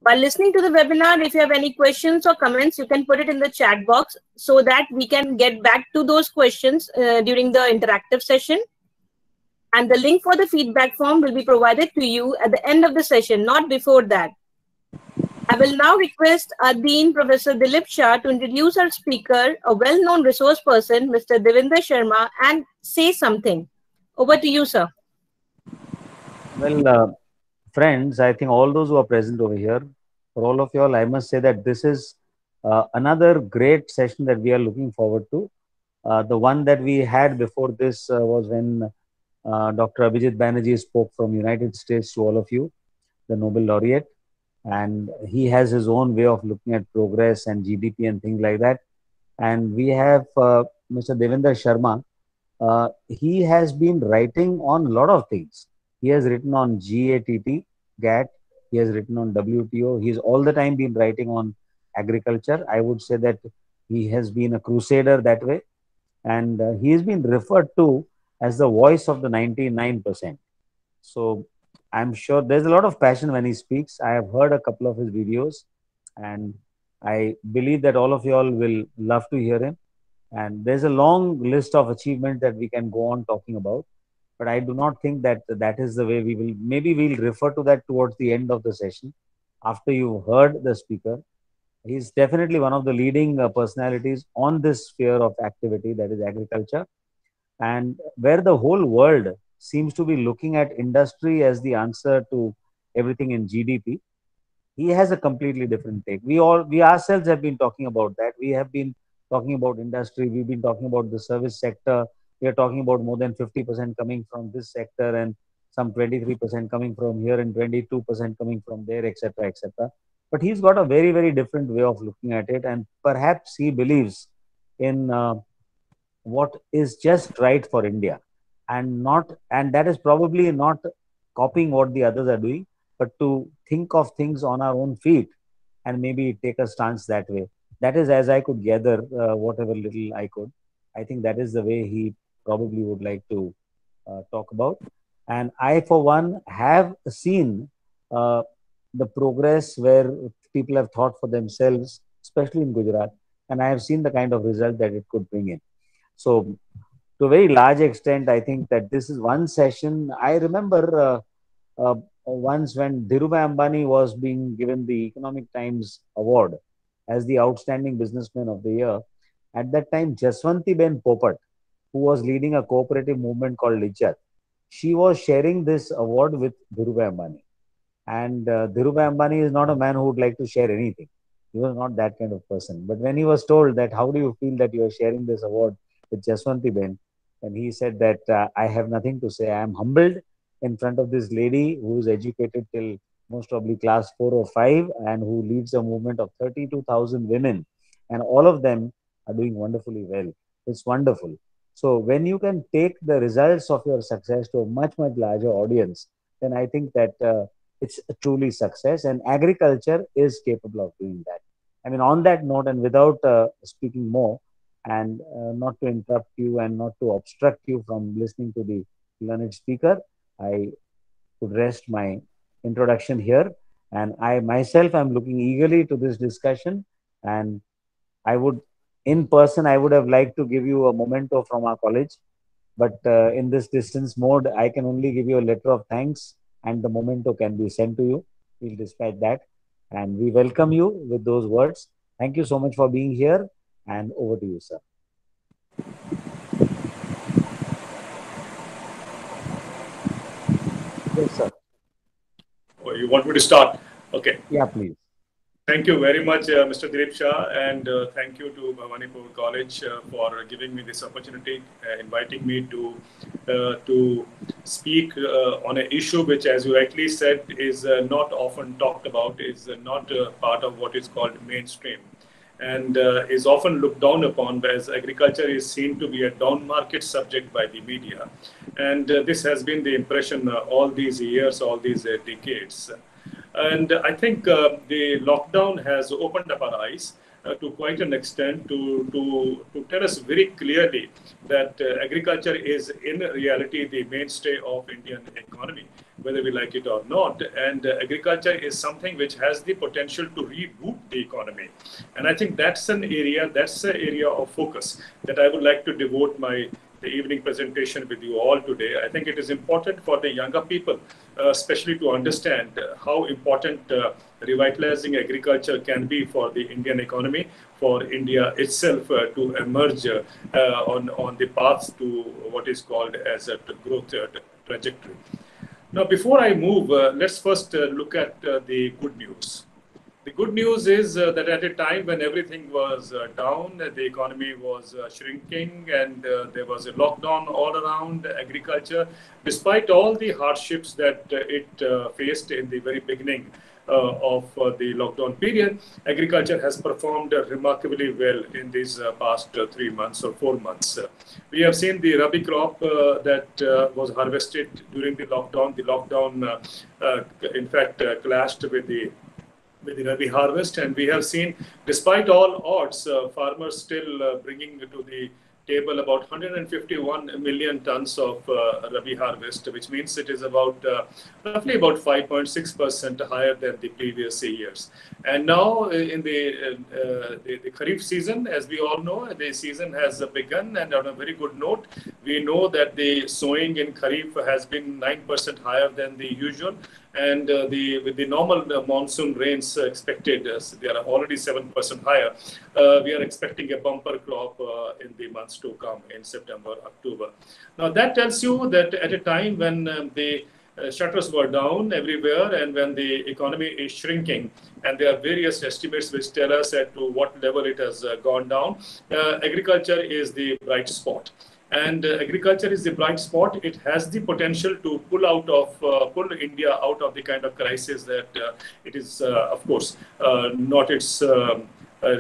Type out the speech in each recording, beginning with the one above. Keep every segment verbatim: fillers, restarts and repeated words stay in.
While listening to the webinar, if you have any questions or comments, you can put it in the chat box so that we can get back to those questions uh, during the interactive session. And the link for the feedback form will be provided to you at the end of the session, not before that. I will now request our Dean, Professor Dilip Shah, to introduce our speaker, a well-known resource person, Mister Devinder Sharma, and say something. Over to you, sir. Well, uh, friends, I think all those who are present over here, for all of you all, I must say that this is uh, another great session that we are looking forward to. Uh, the one that we had before this uh, was when uh, Doctor Abhijit Banerjee spoke from United States to all of you, the Nobel laureate, and he has his own way of looking at progress and G D P and things like that. And we have uh, Mister Devinder Sharma. Uh, he has been writing on a lot of things. He has written on GATT, GATT. He has written on W T O. He's all the time been writing on agriculture. I would say that he has been a crusader that way. And uh, he has been referred to as the voice of the ninety-nine percent. So I'm sure there's a lot of passion when he speaks. I have heard a couple of his videos, and I believe that all of you all will love to hear him. And there's a long list of achievements that we can go on talking about, but I do not think that that is the way we will. Maybe we'll refer to that towards the end of the session after you've heard the speaker. He's definitely one of the leading uh, personalities on this sphere of activity, that is agriculture, and where the whole world seems to be looking at industry as the answer to everything in G D P. He has a completely different take. We all, we ourselves have been talking about that. We have been talking about industry. We've been talking about the service sector. We are talking about more than fifty percent coming from this sector and some twenty-three percent coming from here and twenty-two percent coming from there, et cetera, et cetera. But he's got a very, very different way of looking at it. And perhaps he believes in uh, what is just right for India, and not, and that is probably not copying what the others are doing, but to think of things on our own feet and maybe take a stance that way. That is, as I could gather, uh, whatever little I could. I think that is the way he probably would like to uh, talk about. And I, for one, have seen uh, the progress where people have thought for themselves, especially in Gujarat, and I have seen the kind of result that it could bring in. So, to a very large extent, I think that this is one session. I remember uh, uh, once when Dhirubhai Ambani was being given the Economic Times Award as the Outstanding Businessman of the Year. At that time, Jaswanti Ben Popat, who was leading a cooperative movement called Lichat, she was sharing this award with Dhirubhai Ambani. And uh, Dhirubhai Ambani is not a man who would like to share anything. He was not that kind of person. But when he was told that, how do you feel that you are sharing this award with Jaswanti Ben? And he said that uh, I have nothing to say. I am humbled in front of this lady who is educated till most probably class four or five and who leads a movement of thirty-two thousand women. And all of them are doing wonderfully well. It's wonderful. So when you can take the results of your success to a much, much larger audience, then I think that uh, it's a truly success. And agriculture is capable of doing that. I mean, on that note, and without uh, speaking more, and uh, not to interrupt you and not to obstruct you from listening to the learned speaker, I would rest my introduction here. And I myself am looking eagerly to this discussion. And I would, in person, I would have liked to give you a memento from our college. But uh, in this distance mode, I can only give you a letter of thanks, and the memento can be sent to you. We'll dispatch that. And we welcome you with those words. Thank you so much for being here. And over to you, sir. Yes, sir. Oh, you want me to start? Okay. Yeah, please. Thank you very much, uh, Mister Dilip Shah, and uh, thank you to Bhawanipur College uh, for giving me this opportunity, uh, inviting me to uh, to speak uh, on an issue which, as you rightly said, is uh, not often talked about, is uh, not uh, part of what is called mainstream, and uh, is often looked down upon, as agriculture is seen to be a down market subject by the media. And uh, this has been the impression uh, all these years, all these uh, decades. And I think uh, the lockdown has opened up our eyes. uh, to quite an extent to, to, to tell us very clearly that uh, agriculture is in reality the mainstay of Indian economy, whether we like it or not. And uh, agriculture is something which has the potential to reboot the economy. And I think that's an area, that's an area of focus that I would like to devote my the evening presentation with you all today. I think it is important for the younger people, uh, especially to understand uh, how important uh, revitalizing agriculture can be for the Indian economy, for India itself uh, to emerge uh, uh, on, on the path to what is called as a growth uh, trajectory. Now, before I move, uh, let's first uh, look at uh, the good news. The good news is uh, that at a time when everything was uh, down, uh, the economy was uh, shrinking, and uh, there was a lockdown all around agriculture, despite all the hardships that uh, it uh, faced in the very beginning uh, of uh, the lockdown period, agriculture has performed uh, remarkably well in these uh, past uh, three months or four months. Uh, we have seen the Rabi crop uh, that uh, was harvested during the lockdown. The lockdown, uh, uh, in fact, uh, clashed with the with the Rabi harvest, and we have seen, despite all odds, uh, farmers still uh, bringing to the table about one hundred fifty-one million tons of uh, Rabi harvest, which means it is about uh, roughly about five point six percent higher than the previous years. And now in the, uh, the, the Kharif season, as we all know, the season has begun, and on a very good note, we know that the sowing in Kharif has been nine percent higher than the usual. And uh, the with the normal uh, monsoon rains uh, expected, uh, they are already seven percent higher. Uh, we are expecting a bumper crop uh, in the months to come in September, October. Now that tells you that at a time when um, the uh, shutters were down everywhere and when the economy is shrinking, and there are various estimates which tell us at to what level it has uh, gone down, uh, agriculture is the bright spot. And uh, agriculture is the bright spot. It has the potential to pull out of, uh, pull India out of the kind of crisis that uh, it is, uh, of course, uh, not its, um, uh,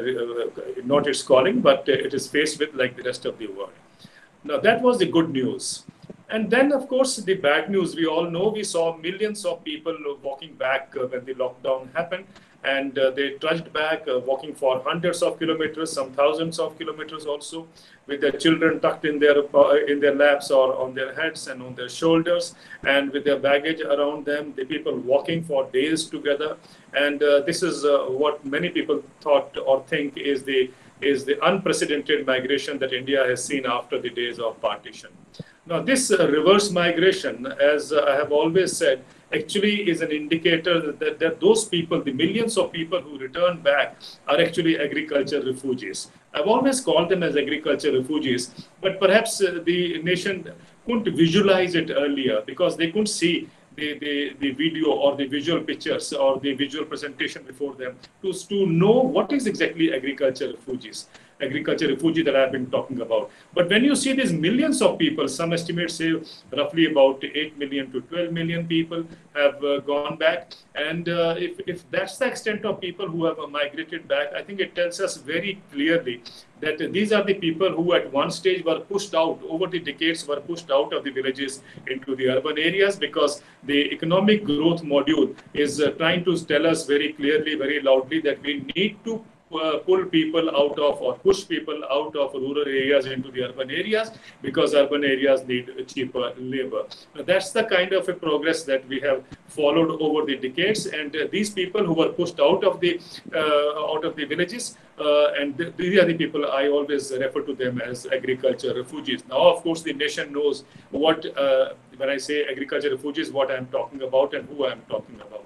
not its calling, but it is faced with like the rest of the world. Now that was the good news. And then, of course, the bad news. We all know we saw millions of people walking back uh, when the lockdown happened. And uh, they trudged back, uh, walking for hundreds of kilometers, some thousands of kilometers also, with their children tucked in their uh, in their laps or on their heads and on their shoulders, and with their baggage around them. The people walking for days together, and uh, this is uh, what many people thought or think is the is the unprecedented migration that India has seen after the days of partition. Now, this uh, reverse migration, as uh, I have always said, actually is an indicator that, that, that those people, the millions of people who return back, are actually agriculture refugees. I've always called them as agriculture refugees, but perhaps uh, the nation couldn't visualize it earlier because they couldn't see the, the, the video or the visual pictures or the visual presentation before them to, to know what is exactly agriculture refugees. Agriculture refugee that I've been talking about. But when you see these millions of people, some estimates say roughly about eight million to twelve million people have uh, gone back. And uh, if, if that's the extent of people who have uh, migrated back, I think it tells us very clearly that uh, these are the people who at one stage were pushed out, over the decades were pushed out of the villages into the urban areas, because the economic growth module is uh, trying to tell us very clearly, very loudly that we need to Uh, pull people out of or push people out of rural areas into the urban areas, because urban areas need cheaper labor. Now, that's the kind of a progress that we have followed over the decades, and uh, these people who were pushed out of the uh, out of the villages, uh, and th these are the people I always refer to them as agriculture refugees. Now, of course, the nation knows what uh, when I say agriculture refugees, what I'm talking about and who I'm talking about.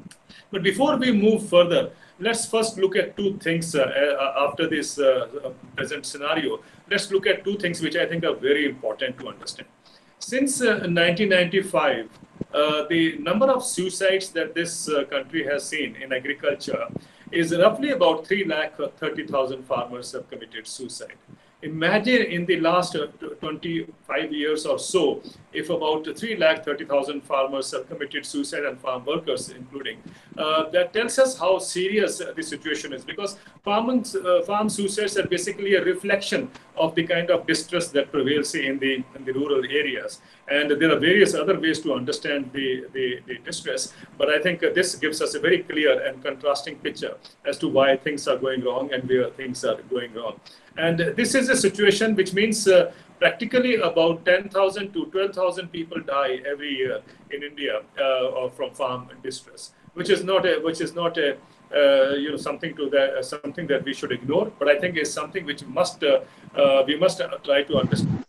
But before we move further, let's first look at two things uh, uh, after this uh, present scenario. Let's look at two things which I think are very important to understand. Since uh, nineteen ninety-five, uh, the number of suicides that this uh, country has seen in agriculture is roughly about three lakh thirty thousand farmers have committed suicide. Imagine in the last uh, twenty-five years or so, if about three lakh thirty thousand farmers have committed suicide, and farm workers including, uh, that tells us how serious uh, the situation is, because farming, uh, farm suicides are basically a reflection of the kind of distress that prevails in the, in the rural areas. And there are various other ways to understand the, the, the distress, but I think uh, this gives us a very clear and contrasting picture as to why things are going wrong and where things are going wrong. And uh, this is a situation which means uh, practically about ten thousand to twelve thousand people die every year in India uh, from farm distress, which is not a, which is not a, uh, you know, something to that, uh, something that we should ignore, but I think is something which must, uh, uh, we must uh, try to understand.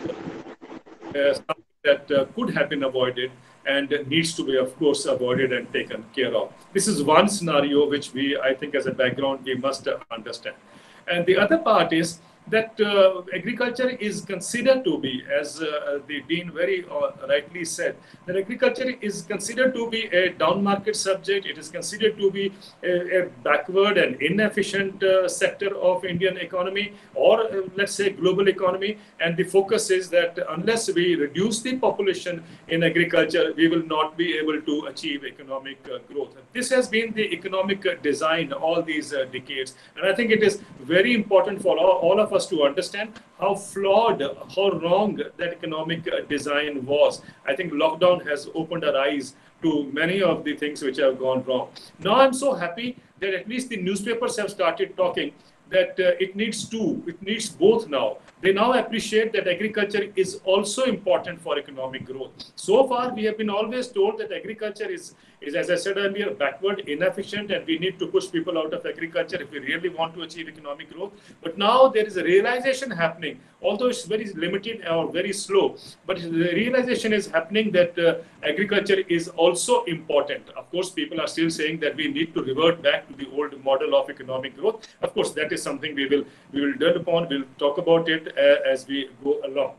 Uh, something that uh, could have been avoided and needs to be, of course, avoided and taken care of. This is one scenario which we, I think, as a background, we must uh, understand. And the other part is that uh, agriculture is considered to be, as uh, the Dean very uh, rightly said, that agriculture is considered to be a down market subject. It is considered to be a, a backward and inefficient uh, sector of Indian economy, or uh, let's say global economy. And the focus is that unless we reduce the population in agriculture, we will not be able to achieve economic uh, growth. This has been the economic uh, design all these uh, decades. And I think it is very important for all, all of us to understand how flawed, how wrong that economic uh, design was. I think lockdown has opened our eyes to many of the things which have gone wrong. Now I'm so happy that at least the newspapers have started talking that uh, it needs two, it needs both now. They now appreciate that agriculture is also important for economic growth. So far, we have been always told that agriculture is, is, as I said earlier, backward, inefficient, and we need to push people out of agriculture if we really want to achieve economic growth. But now there is a realization happening, although it's very limited or very slow, but the realization is happening that uh, agriculture is also important. Of course, people are still saying that we need to revert back to the old model of economic growth. Of course, that is something we will, we will dwell upon, we'll talk about it uh, as we go along.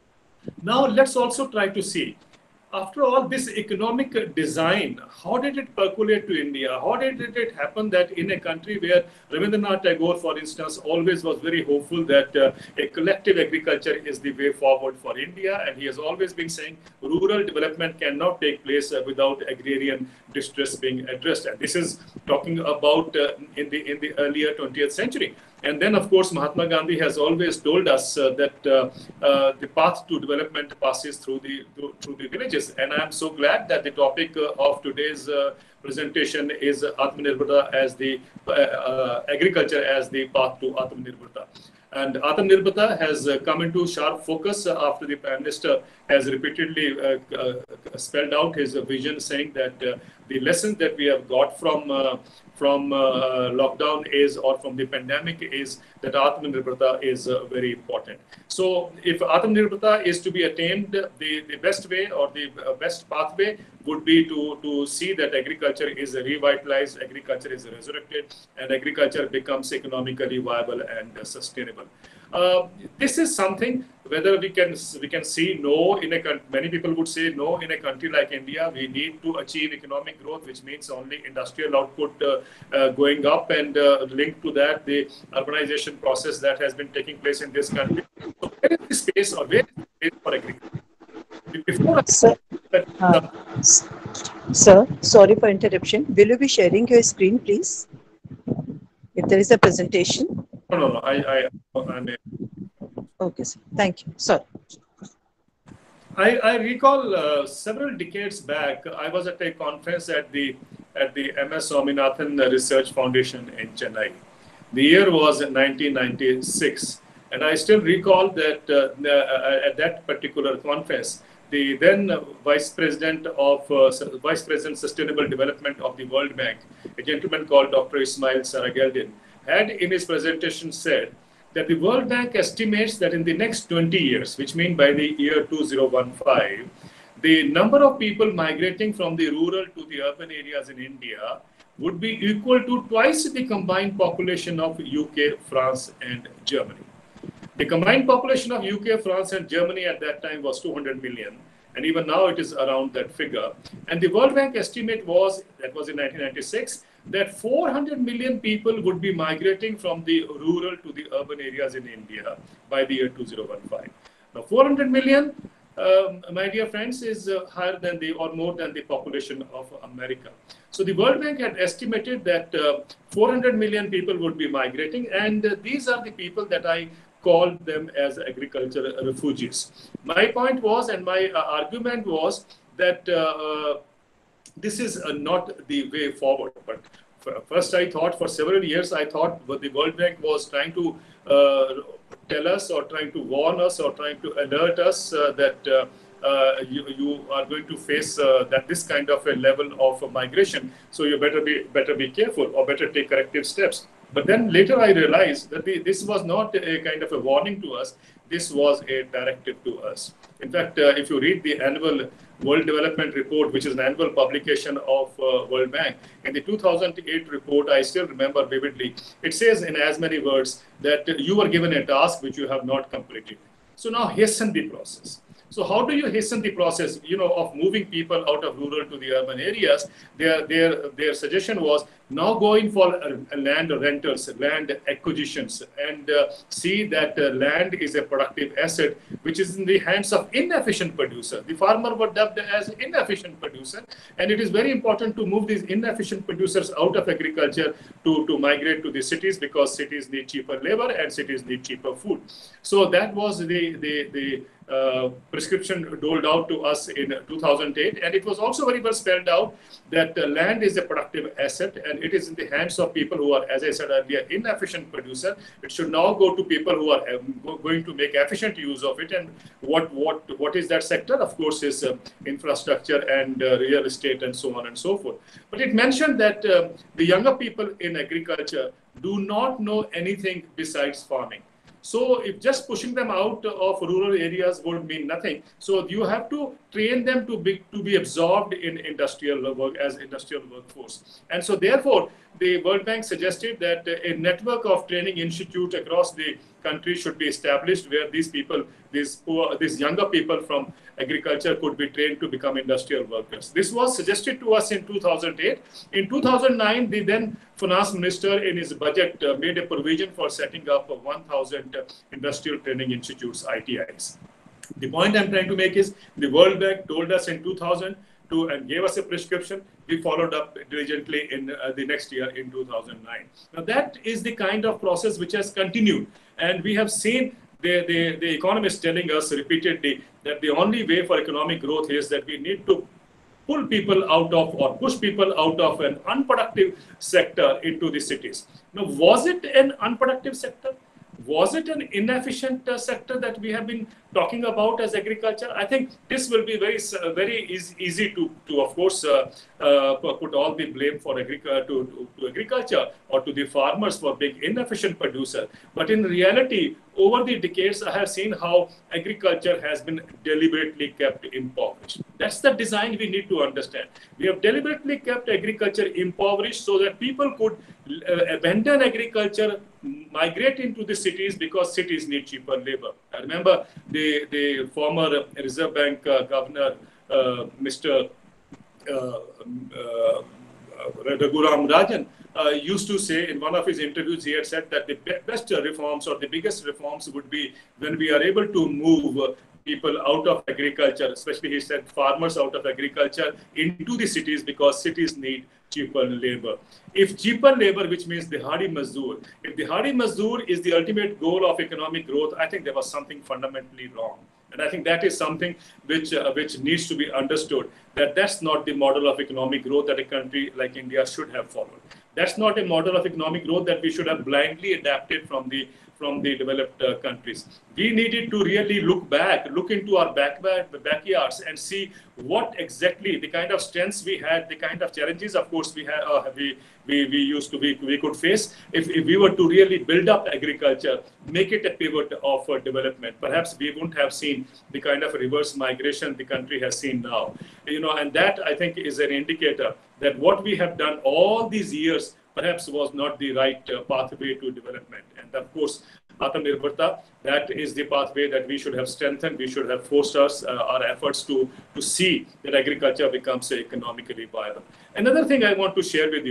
Now, let's also try to see, after all this economic design, how did it percolate to India? How did it happen that in a country where Rabindranath Tagore, for instance, always was very hopeful that uh, a collective agriculture is the way forward for India, and he has always been saying rural development cannot take place uh, without agrarian distress being addressed. And this is talking about uh, in the in the earlier twentieth century. And then, of course, Mahatma Gandhi has always told us uh, that uh, uh, the path to development passes through the through, through the villages. And I'm so glad that the topic uh, of today's uh, presentation is Atmanirbharta as the uh, uh, agriculture as the path to Atmanirbharta. And Atmanirbharta has uh, come into sharp focus uh, after the Prime Minister has repeatedly uh, uh, spelled out his uh, vision, saying that uh, the lessons that we have got from uh, from uh, lockdown is, or from the pandemic is, that Atmanirbharta is uh, very important. So if Atmanirbharta is to be attained, the, the best way or the best pathway would be to, to see that agriculture is revitalized, agriculture is resurrected, and agriculture becomes economically viable and uh, sustainable. Uh, this is something, whether we can we can see no in a many people would say no in a country like India, we need to achieve economic growth, which means only industrial output uh, uh, going up, and uh, linked to that the urbanization process that has been taking place in this country. So where is the space, or where is the space for agriculture? Before sir, uh, sir, sorry for interruption. Will you be sharing your screen, please? If there is a presentation. No, no, no. I, I, I may. Okay, sir. Thank you. Sorry. I, I recall uh, several decades back, I was at a conference at the at the M S Swaminathan Research Foundation in Chennai. The year was nineteen ninety-six, and I still recall that uh, at that particular conference, the then Vice President of uh, Vice President Sustainable Development of the World Bank, a gentleman called Doctor Ismail Sarageldin, had in his presentation said that the World Bank estimates that in the next twenty years, which means by the year two thousand fifteen, the number of people migrating from the rural to the urban areas in India would be equal to twice the combined population of U K, France, and Germany. The combined population of U K, France, and Germany at that time was two hundred million. And even now it is around that figure. And the World Bank estimate was, that was in nineteen ninety-six, that four hundred million people would be migrating from the rural to the urban areas in India by the year two thousand fifteen. Now, four hundred million, um, my dear friends, is uh, higher than the or more than the population of America. So the World Bank had estimated that uh, four hundred million people would be migrating, and uh, these are the people that I called them as agricultural refugees. My point was, and my uh, argument was that uh, uh, this is uh, not the way forward. But first, I thought for several years, I thought what the World Bank was trying to uh, tell us, or trying to warn us, or trying to alert us uh, that uh, uh, you, you are going to face uh, that this kind of a level of uh, migration. So you better be better be careful, or better take corrective steps. But then later I realized that the, this was not a kind of a warning to us. This was a directive to us. In fact, uh, if you read the annual World Development Report, which is an annual publication of uh, World Bank, in the two thousand eight report, I still remember vividly, it says in as many words that you were given a task which you have not completed. So now hasten the process. So how do you hasten the process, you know, of moving people out of rural to the urban areas? Their, their, their suggestion was now going for uh, land rentals, land acquisitions, and uh, see that uh, land is a productive asset, which is in the hands of inefficient producer. The farmer were dubbed as inefficient producer, and it is very important to move these inefficient producers out of agriculture to, to migrate to the cities, because cities need cheaper labor and cities need cheaper food. So that was the, the, the Uh, prescription doled out to us in two thousand eight, and it was also very well spelled out that uh, land is a productive asset, and it is in the hands of people who are, as I said earlier, inefficient producer. It should now go to people who are um, going to make efficient use of it. And what what what is that sector? Of course, is uh, infrastructure and uh, real estate and so on and so forth. But it mentioned that uh, the younger people in agriculture do not know anything besides farming. So if just pushing them out of rural areas would mean nothing. So you have to train them to be to be absorbed in industrial work as industrial workforce. And so therefore, the World Bank suggested that a network of training institutes across the country should be established, where these people, these poor, these younger people from agriculture could be trained to become industrial workers. This was suggested to us in two thousand eight. In two thousand nine, the then finance minister in his budget uh, made a provision for setting up one thousand uh, industrial training institutes, I T Is. The point I'm trying to make is the World Bank told us in two thousand two and gave us a prescription. We followed up diligently in uh, the next year in two thousand nine. Now that is the kind of process which has continued. And we have seen the, the, the economists telling us repeatedly that the only way for economic growth is that we need to pull people out of, or push people out of an unproductive sector into the cities. Now, was it an unproductive sector? Was it an inefficient uh, sector that we have been talking about as agriculture? I think this will be very, uh, very easy, easy to, to of course, uh, uh, put all the blame for agric to, to, to agriculture or to the farmers for being inefficient producer. But in reality, over the decades, I have seen how agriculture has been deliberately kept impoverished. That's the design we need to understand. We have deliberately kept agriculture impoverished so that people could uh, abandon agriculture, migrate into the cities, because cities need cheaper labor. I remember the, the former Reserve Bank uh, governor, uh, Mister Uh, uh, Raghuram Rajan, uh, used to say in one of his interviews, he had said that the be best reforms or the biggest reforms would be when we are able to move uh, people out of agriculture, especially he said farmers out of agriculture into the cities, because cities need cheaper labor. If cheaper labor, which means the Dihadi Mazdoor, if the Dihadi Mazdoor is the ultimate goal of economic growth, I think there was something fundamentally wrong. And I think that is something which uh, which needs to be understood, that that's not the model of economic growth that a country like India should have followed. That's not a model of economic growth that we should have blindly adapted from the from the developed uh, countries. We needed to really look back, look into our back, back, backyards and see what exactly the kind of strengths we had, the kind of challenges, of course, we had, uh, we, we, we used to be, we could face. If, if we were to really build up agriculture, make it a pivot of uh, development, perhaps we wouldn't have seen the kind of reverse migration the country has seen now. You know, and that I think is an indicator that what we have done all these years perhaps was not the right uh, pathway to development. And of course, Atmanirbharta, that is the pathway that we should have strengthened. We should have forced us, uh, our efforts to, to see that agriculture becomes economically viable. Another thing I want to share with you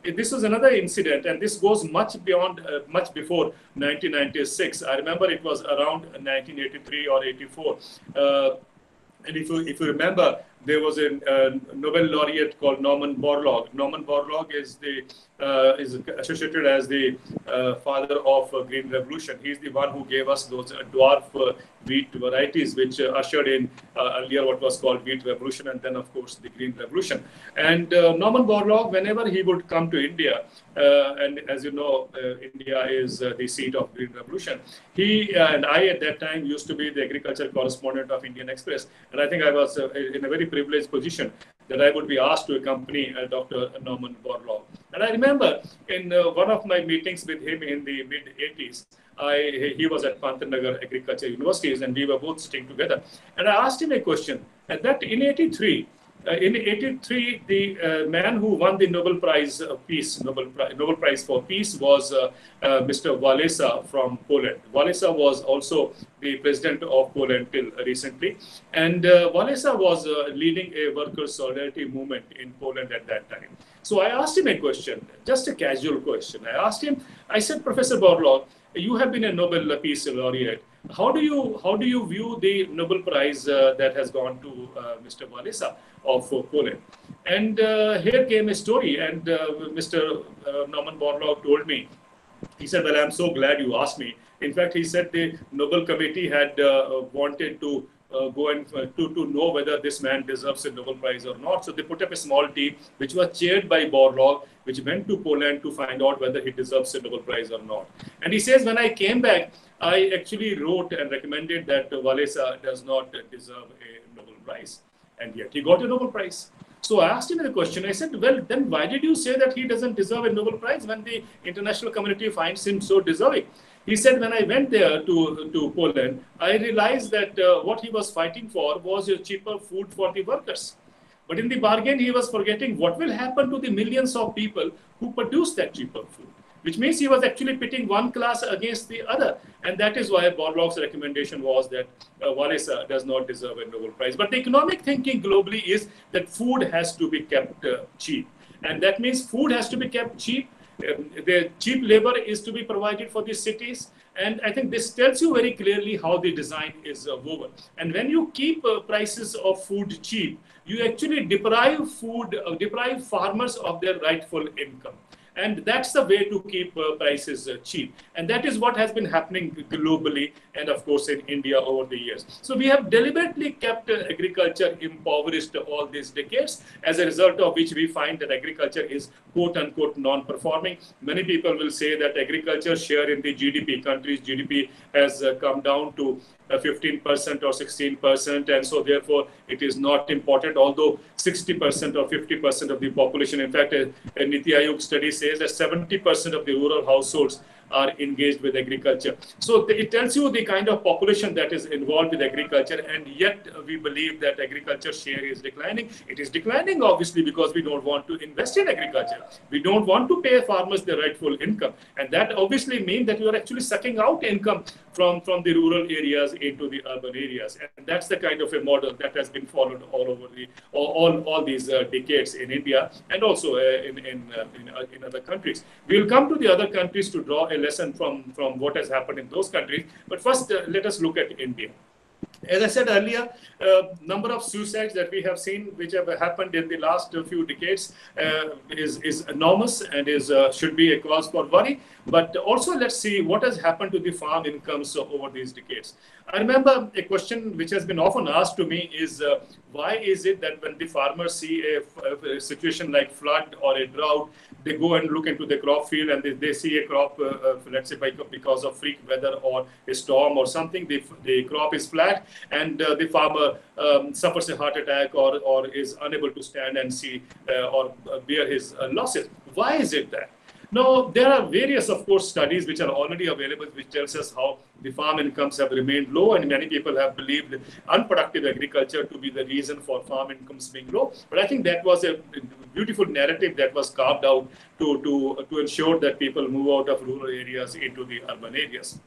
this was another incident, and this goes much beyond, uh, much before nineteen ninety-six. I remember it was around nineteen eighty-three or eighty-four. Uh, and if you, if you remember, there was a uh, Nobel laureate called Norman Borlaug. Norman Borlaug is the uh, is associated as the uh, father of uh, Green Revolution. He's the one who gave us those uh, dwarf uh, wheat varieties, which uh, ushered in uh, earlier what was called Wheat Revolution, and then of course the Green Revolution. And uh, Norman Borlaug, whenever he would come to India, uh, and as you know, uh, India is uh, the seat of Green Revolution. He uh, and I at that time used to be the agriculture correspondent of Indian Express, and I think I was uh, in a very privileged position that I would be asked to accompany uh, Doctor Norman Borlaug. And I remember in uh, one of my meetings with him in the mid eighties, I, he was at Pantnagar Agriculture Universities, and we were both sitting together. And I asked him a question. And that in eighty-three, uh, in eighty-three, the uh, man who won the Nobel Prize of Peace, Nobel, Pri Nobel Prize for Peace, was uh, uh, Mister Walesa from Poland. Walesa was also the president of Poland till recently. And uh, Walesa was uh, leading a workers' solidarity movement in Poland at that time. So I asked him a question, just a casual question. I asked him, I said, Professor Borlaug, you have been a Nobel Peace Laureate. How do you how do you view the Nobel Prize uh, that has gone to uh, Mister Walesa of uh, Poland? And uh, here came a story, and uh, Mister Uh, Norman Borlaug told me. He said, "Well, I'm so glad you asked me." In fact, he said the Nobel Committee had uh, wanted to uh, go and uh, to to know whether this man deserves a Nobel Prize or not. So they put up a small team, which was chaired by Borlaug, which went to Poland to find out whether he deserves a Nobel Prize or not. And he says, when I came back, I actually wrote and recommended that Walesa does not deserve a Nobel Prize. And yet he got a Nobel Prize. So I asked him the question. I said, well, then why did you say that he doesn't deserve a Nobel Prize when the international community finds him so deserving? He said, when I went there to, to Poland, I realized that uh, what he was fighting for was a cheaper food for the workers. But in the bargain, he was forgetting what will happen to the millions of people who produce that cheaper food, which means he was actually pitting one class against the other. And that is why Borlaug's recommendation was that uh, Walesa does not deserve a Nobel Prize. But the economic thinking globally is that food has to be kept uh, cheap. And that means food has to be kept cheap. Um, the cheap labor is to be provided for these cities. And I think this tells you very clearly how the design is uh, woven. And when you keep uh, prices of food cheap, you actually deprive food, uh, deprive farmers of their rightful income. And that's the way to keep uh, prices uh, cheap. And that is what has been happening globally and, of course, in India over the years. So we have deliberately kept uh, agriculture impoverished all these decades, as a result of which we find that agriculture is quote-unquote non-performing. Many people will say that agriculture share in the G D P, country's G D P has uh, come down to fifteen percent or sixteen percent, and so therefore it is not important, although sixty percent or fifty percent of the population, in fact, a, a Niti Aayog study says that seventy percent of the rural households are engaged with agriculture. So it tells you the kind of population that is involved with agriculture, and yet we believe that agriculture share is declining. It is declining, obviously, because we don't want to invest in agriculture. We don't want to pay farmers their rightful income. And that obviously means that you are actually sucking out income from, from the rural areas into the urban areas. And that's the kind of a model that has been followed all over the, all, all, all these uh, decades in India, and also uh, in, in, uh, in, uh, in other countries. We will come to the other countries to draw a lesson from, from what has happened in those countries. But first, uh, let us look at India. As I said earlier, uh, number of suicides that we have seen, which have happened in the last few decades, uh, is, is enormous and is uh, should be a cause for worry. But also, let's see what has happened to the farm incomes over these decades. I remember a question which has been often asked to me is, uh, why is it that when the farmers see a, a situation like flood or a drought, they go and look into the crop field and they, they see a crop, uh, uh, let's say by, because of freak weather or a storm or something, the, the crop is flat, and uh, the farmer um, suffers a heart attack or, or is unable to stand and see uh, or bear his uh, losses. Why is it that? Now, there are various, of course, studies which are already available, which tells us how the farm incomes have remained low, and many people have believed unproductive agriculture to be the reason for farm incomes being low. But I think that was a beautiful narrative that was carved out to, to, to ensure that people move out of rural areas into the urban areas.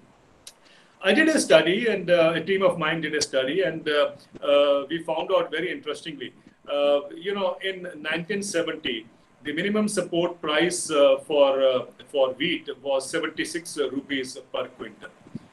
I did a study, and uh, a team of mine did a study, and uh, uh, we found out very interestingly, uh, you know, in nineteen seventy, the minimum support price uh, for uh, for wheat was seventy-six rupees per quintal.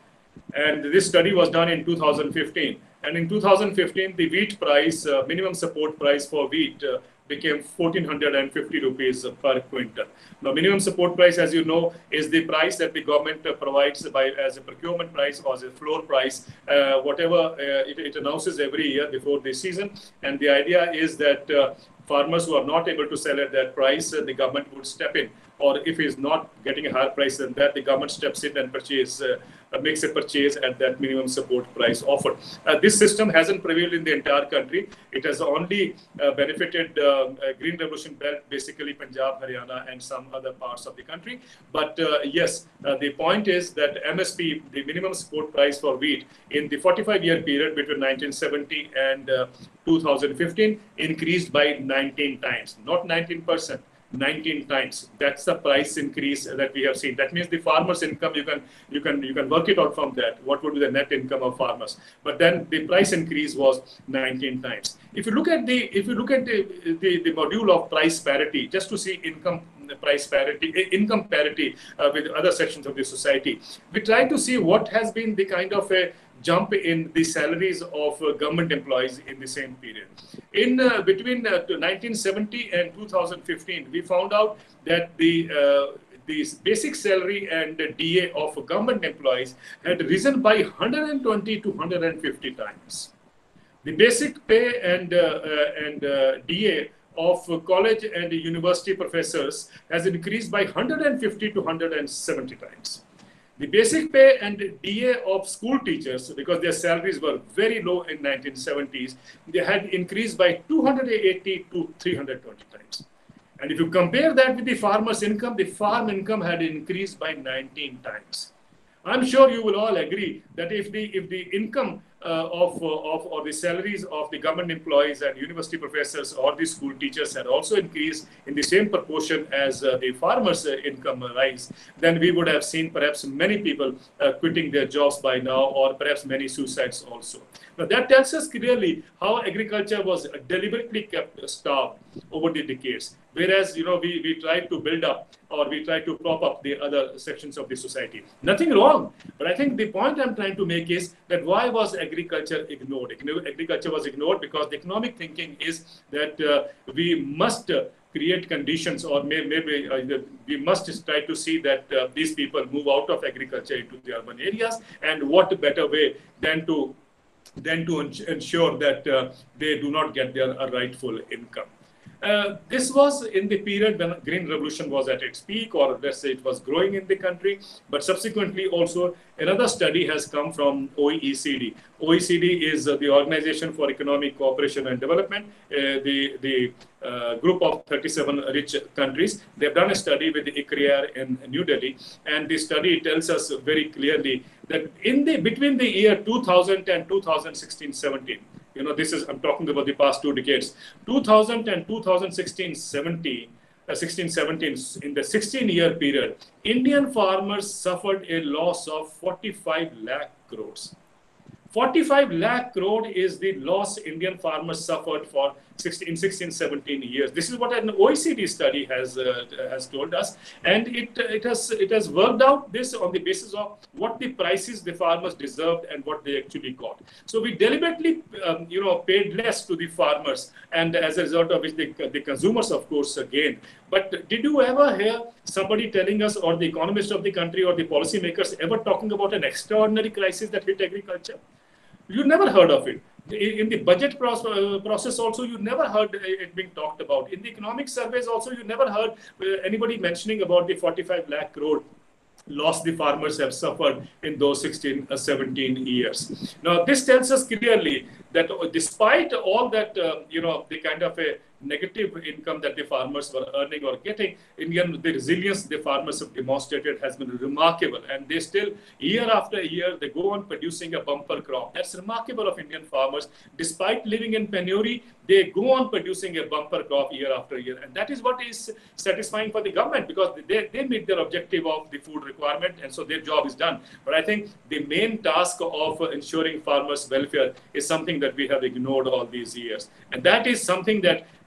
And this study was done in two thousand fifteen. And in two thousand fifteen, the wheat price, uh, minimum support price for wheat uh, became one thousand four hundred fifty rupees per quintal. Now, minimum support price, as you know, is the price that the government uh, provides by as a procurement price or as a floor price, uh, whatever uh, it, it announces every year before the season. And the idea is that uh, farmers who are not able to sell at that price, uh, the government would step in. Or if he's not getting a higher price than that, the government steps in and purchase, uh, uh, makes a purchase at that minimum support price offered. Uh, this system hasn't prevailed in the entire country. It has only uh, benefited uh, uh, Green Revolution Belt, basically Punjab, Haryana, and some other parts of the country. But uh, yes, uh, the point is that M S P, the minimum support price for wheat, in the forty-five year period between nineteen seventy and uh, two thousand fifteen, increased by nineteen times, not nineteen percent. nineteen times. That's the price increase that we have seen. That means the farmer's income, you can you can you can work it out from that. What would be the net income of farmers? But then the price increase was nineteen times. If you look at the if you look at the the, the module of price parity, just to see income price parity, income parity uh, with other sections of the society, we try to see what has been the kind of a jump in the salaries of uh, government employees in the same period. In uh, between uh, nineteen seventy and two thousand fifteen, we found out that the uh, the basic salary and the D A of government employees had risen by one hundred twenty to one hundred fifty times. The basic pay and uh, uh, and uh, D A of uh, college and university professors has increased by one hundred fifty to one hundred seventy times. The basic pay and D A of school teachers, because their salaries were very low in nineteen seventies, they had increased by two hundred eighty to three hundred twenty times. And if you compare that with the farmer's income, the farm income had increased by nineteen times. I'm sure you will all agree that if the if the income uh, of, uh, of or the salaries of the government employees and university professors or the school teachers had also increased in the same proportion as uh, the farmers' uh, income rise, then we would have seen perhaps many people uh, quitting their jobs by now, or perhaps many suicides also. Now that tells us clearly how agriculture was deliberately kept starved over the decades. Whereas, you know, we, we tried to build up or we tried to prop up the other sections of the society. Nothing wrong. But I think the point I'm trying to make is that why was agriculture ignored? Agriculture was ignored because the economic thinking is that uh, we must uh, create conditions, or may, maybe uh, we must try to see that uh, these people move out of agriculture into the urban areas. And what better way than to, than to ensure that uh, they do not get their uh, rightful income. Uh, this was in the period when Green Revolution was at its peak, or let's say it was growing in the country. But subsequently also another study has come from O E C D. O E C D is uh, the Organization for Economic Cooperation and Development, uh, the, the uh, group of thirty-seven rich countries. They've done a study with the I C R I A R in New Delhi. And the study tells us very clearly that in the between the year two thousand and two thousand sixteen seventeen, you know, this is, I'm talking about the past two decades, two thousand and two thousand sixteen seventeen, uh, sixteen seventeen, in the sixteen year period, Indian farmers suffered a loss of forty-five lakh crores. forty-five lakh crore is the loss Indian farmers suffered for sixteen, sixteen, seventeen years. This is what an O E C D study has uh, has told us, and it it has it has worked out this on the basis of what the prices the farmers deserved and what they actually got. So we deliberately um, you know paid less to the farmers, and as a result of which the, the consumers of course gained. But did you ever hear somebody telling us, or the economists of the country or the policymakers ever talking about an extraordinary crisis that hit agriculture? You never heard of it. In the budget process also, you never heard it being talked about. In the economic surveys also, you never heard anybody mentioning about the forty-five lakh crore loss the farmers have suffered in those sixteen, seventeen years. Now, this tells us clearly that despite all that, uh, you know, the kind of a negative income that the farmers were earning or getting, Indian, the resilience the farmers have demonstrated has been remarkable. And they still, year after year, they go on producing a bumper crop. That's remarkable of Indian farmers. Despite living in penury, they go on producing a bumper crop year after year. And that is what is satisfying for the government, because they, they meet their objective of the food requirement, and so their job is done. But I think the main task of ensuring farmers' welfare is something that we have ignored all these years. And that is something that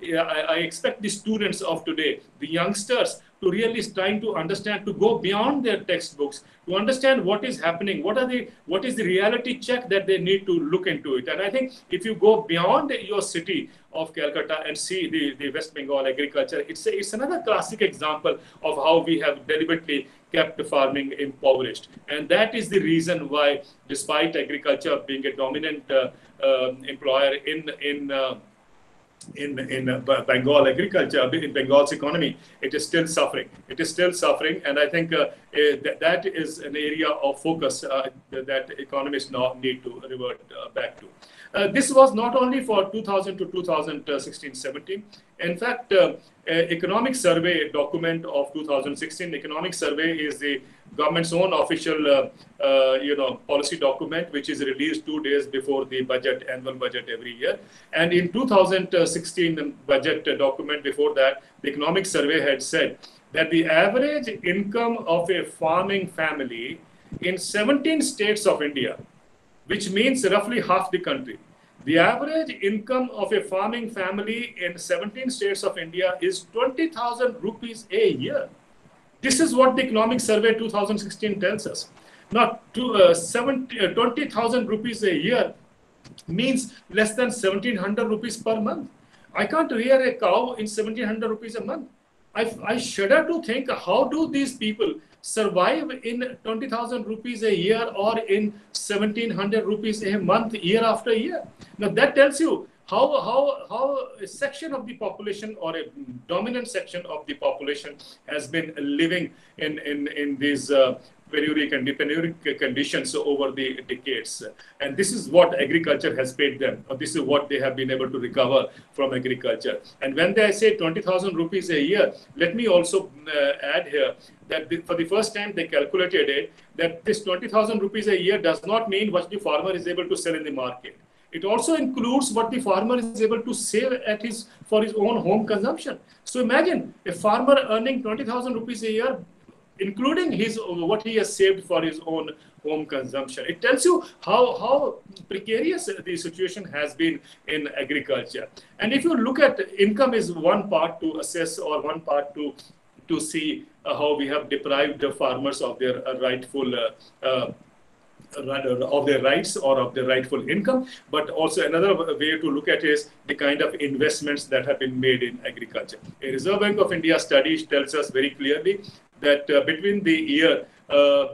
I, I expect the students of today, the youngsters, to really trying to understand, to go beyond their textbooks, to understand what is happening, what are the, what is the reality check that they need to look into it. And I think if you go beyond your city of Calcutta and see the, the West Bengal agriculture, it's, a, it's another classic example of how we have deliberately kept farming impoverished. And that is the reason why, despite agriculture being a dominant uh, uh, employer in, in uh, in in uh, Bengal agriculture, in Bengal's economy, it is still suffering. It is still suffering, and I think uh, uh, that, that is an area of focus uh, that economists now need to revert uh, back to. Uh, this was not only for two thousand to two thousand sixteen seventeen. In fact, uh, economic survey document of two thousand sixteen, economic survey is the government's own official uh, uh, you know, policy document, which is released two days before the budget, annual budget every year. And in two thousand sixteen budget document before that, the economic survey had said that the average income of a farming family in seventeen states of India, which means roughly half the country, the average income of a farming family in seventeen states of India is twenty thousand rupees a year. This is what the economic survey two thousand sixteen tells us. Now, to, uh, uh, twenty thousand rupees a year means less than seventeen hundred rupees per month. I can't rear a cow in seventeen hundred rupees a month. I, I shudder to think, how do these people survive in twenty thousand rupees a year or in seventeen hundred rupees a month, year after year? Now that tells you how, how, how a section of the population or a dominant section of the population has been living in, in, in these uh, penuric and penuric conditions over the decades. And this is what agriculture has paid them, or this is what they have been able to recover from agriculture. And when they say twenty thousand rupees a year, let me also uh, add here that the, for the first time they calculated it, that this twenty thousand rupees a year does not mean what the farmer is able to sell in the market. It also includes what the farmer is able to save at his, for his own home consumption. So imagine a farmer earning twenty thousand rupees a year, including his what he has saved for his own home consumption. It tells you how, how precarious the situation has been in agriculture. And if you look at income is one part to assess, or one part to, to see uh, how we have deprived the farmers of their uh, rightful uh, uh, of their rights or of their rightful income, but also another way to look at is the kind of investments that have been made in agriculture. A Reserve Bank of India study tells us very clearly that uh, between the year uh, uh,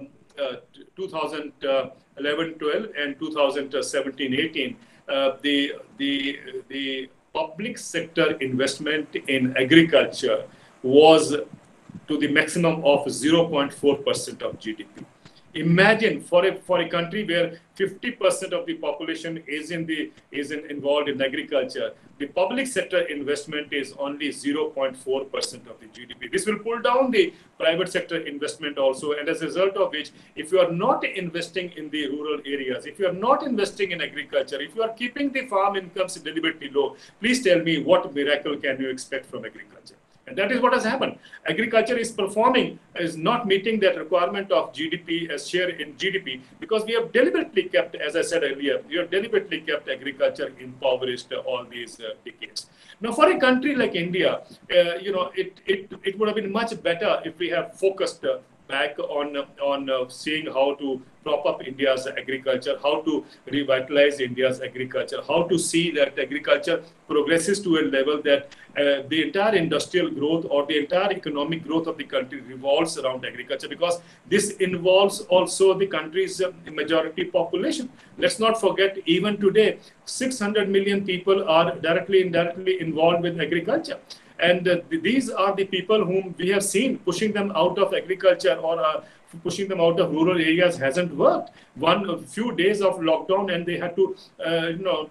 two thousand eleven twelve and two thousand seventeen eighteen, uh, the, the, the public sector investment in agriculture was to the maximum of zero point four percent of G D P. Imagine for a for a country where fifty percent of the population is in the is in, involved in agriculture, the public sector investment is only zero point four percent of the G D P. This will pull down the private sector investment also, and as a result of which, if you are not investing in the rural areas, if you are not investing in agriculture, if you are keeping the farm incomes deliberately low, please tell me what miracle can you expect from agriculture? And that is what has happened. Agriculture is performing, is not meeting that requirement of G D P as share in G D P, because we have deliberately kept, as I said earlier, we have deliberately kept agriculture impoverished all these uh, decades. Now, for a country like India, uh, you know, it, it, it would have been much better if we have focused uh, back on, on uh, seeing how to prop up India's agriculture, how to revitalize India's agriculture, how to see that agriculture progresses to a level that uh, the entire industrial growth or the entire economic growth of the country revolves around agriculture, because this involves also the country's uh, majority population. Let's not forget, even today, six hundred million people are directly, indirectly involved with agriculture. And uh, these are the people whom we have seen pushing them out of agriculture or uh, pushing them out of rural areas hasn't worked. One a few days of lockdown and they had to, uh, you know,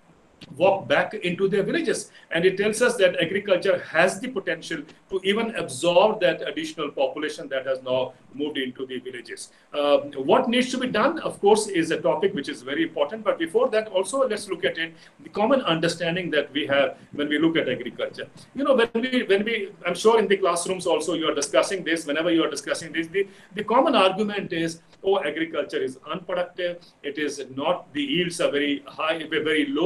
walk back into their villages. And it tells us that agriculture has the potential to even absorb that additional population that has now moved into the villages. Uh, what needs to be done, of course, is a topic which is very important. But before that, also, let's look at it, the common understanding that we have when we look at agriculture. You know, when we, when we, I'm sure in the classrooms also you are discussing this, whenever you are discussing this, the, the common argument is, oh, agriculture is unproductive. It is not, the yields are very high, very low, productivity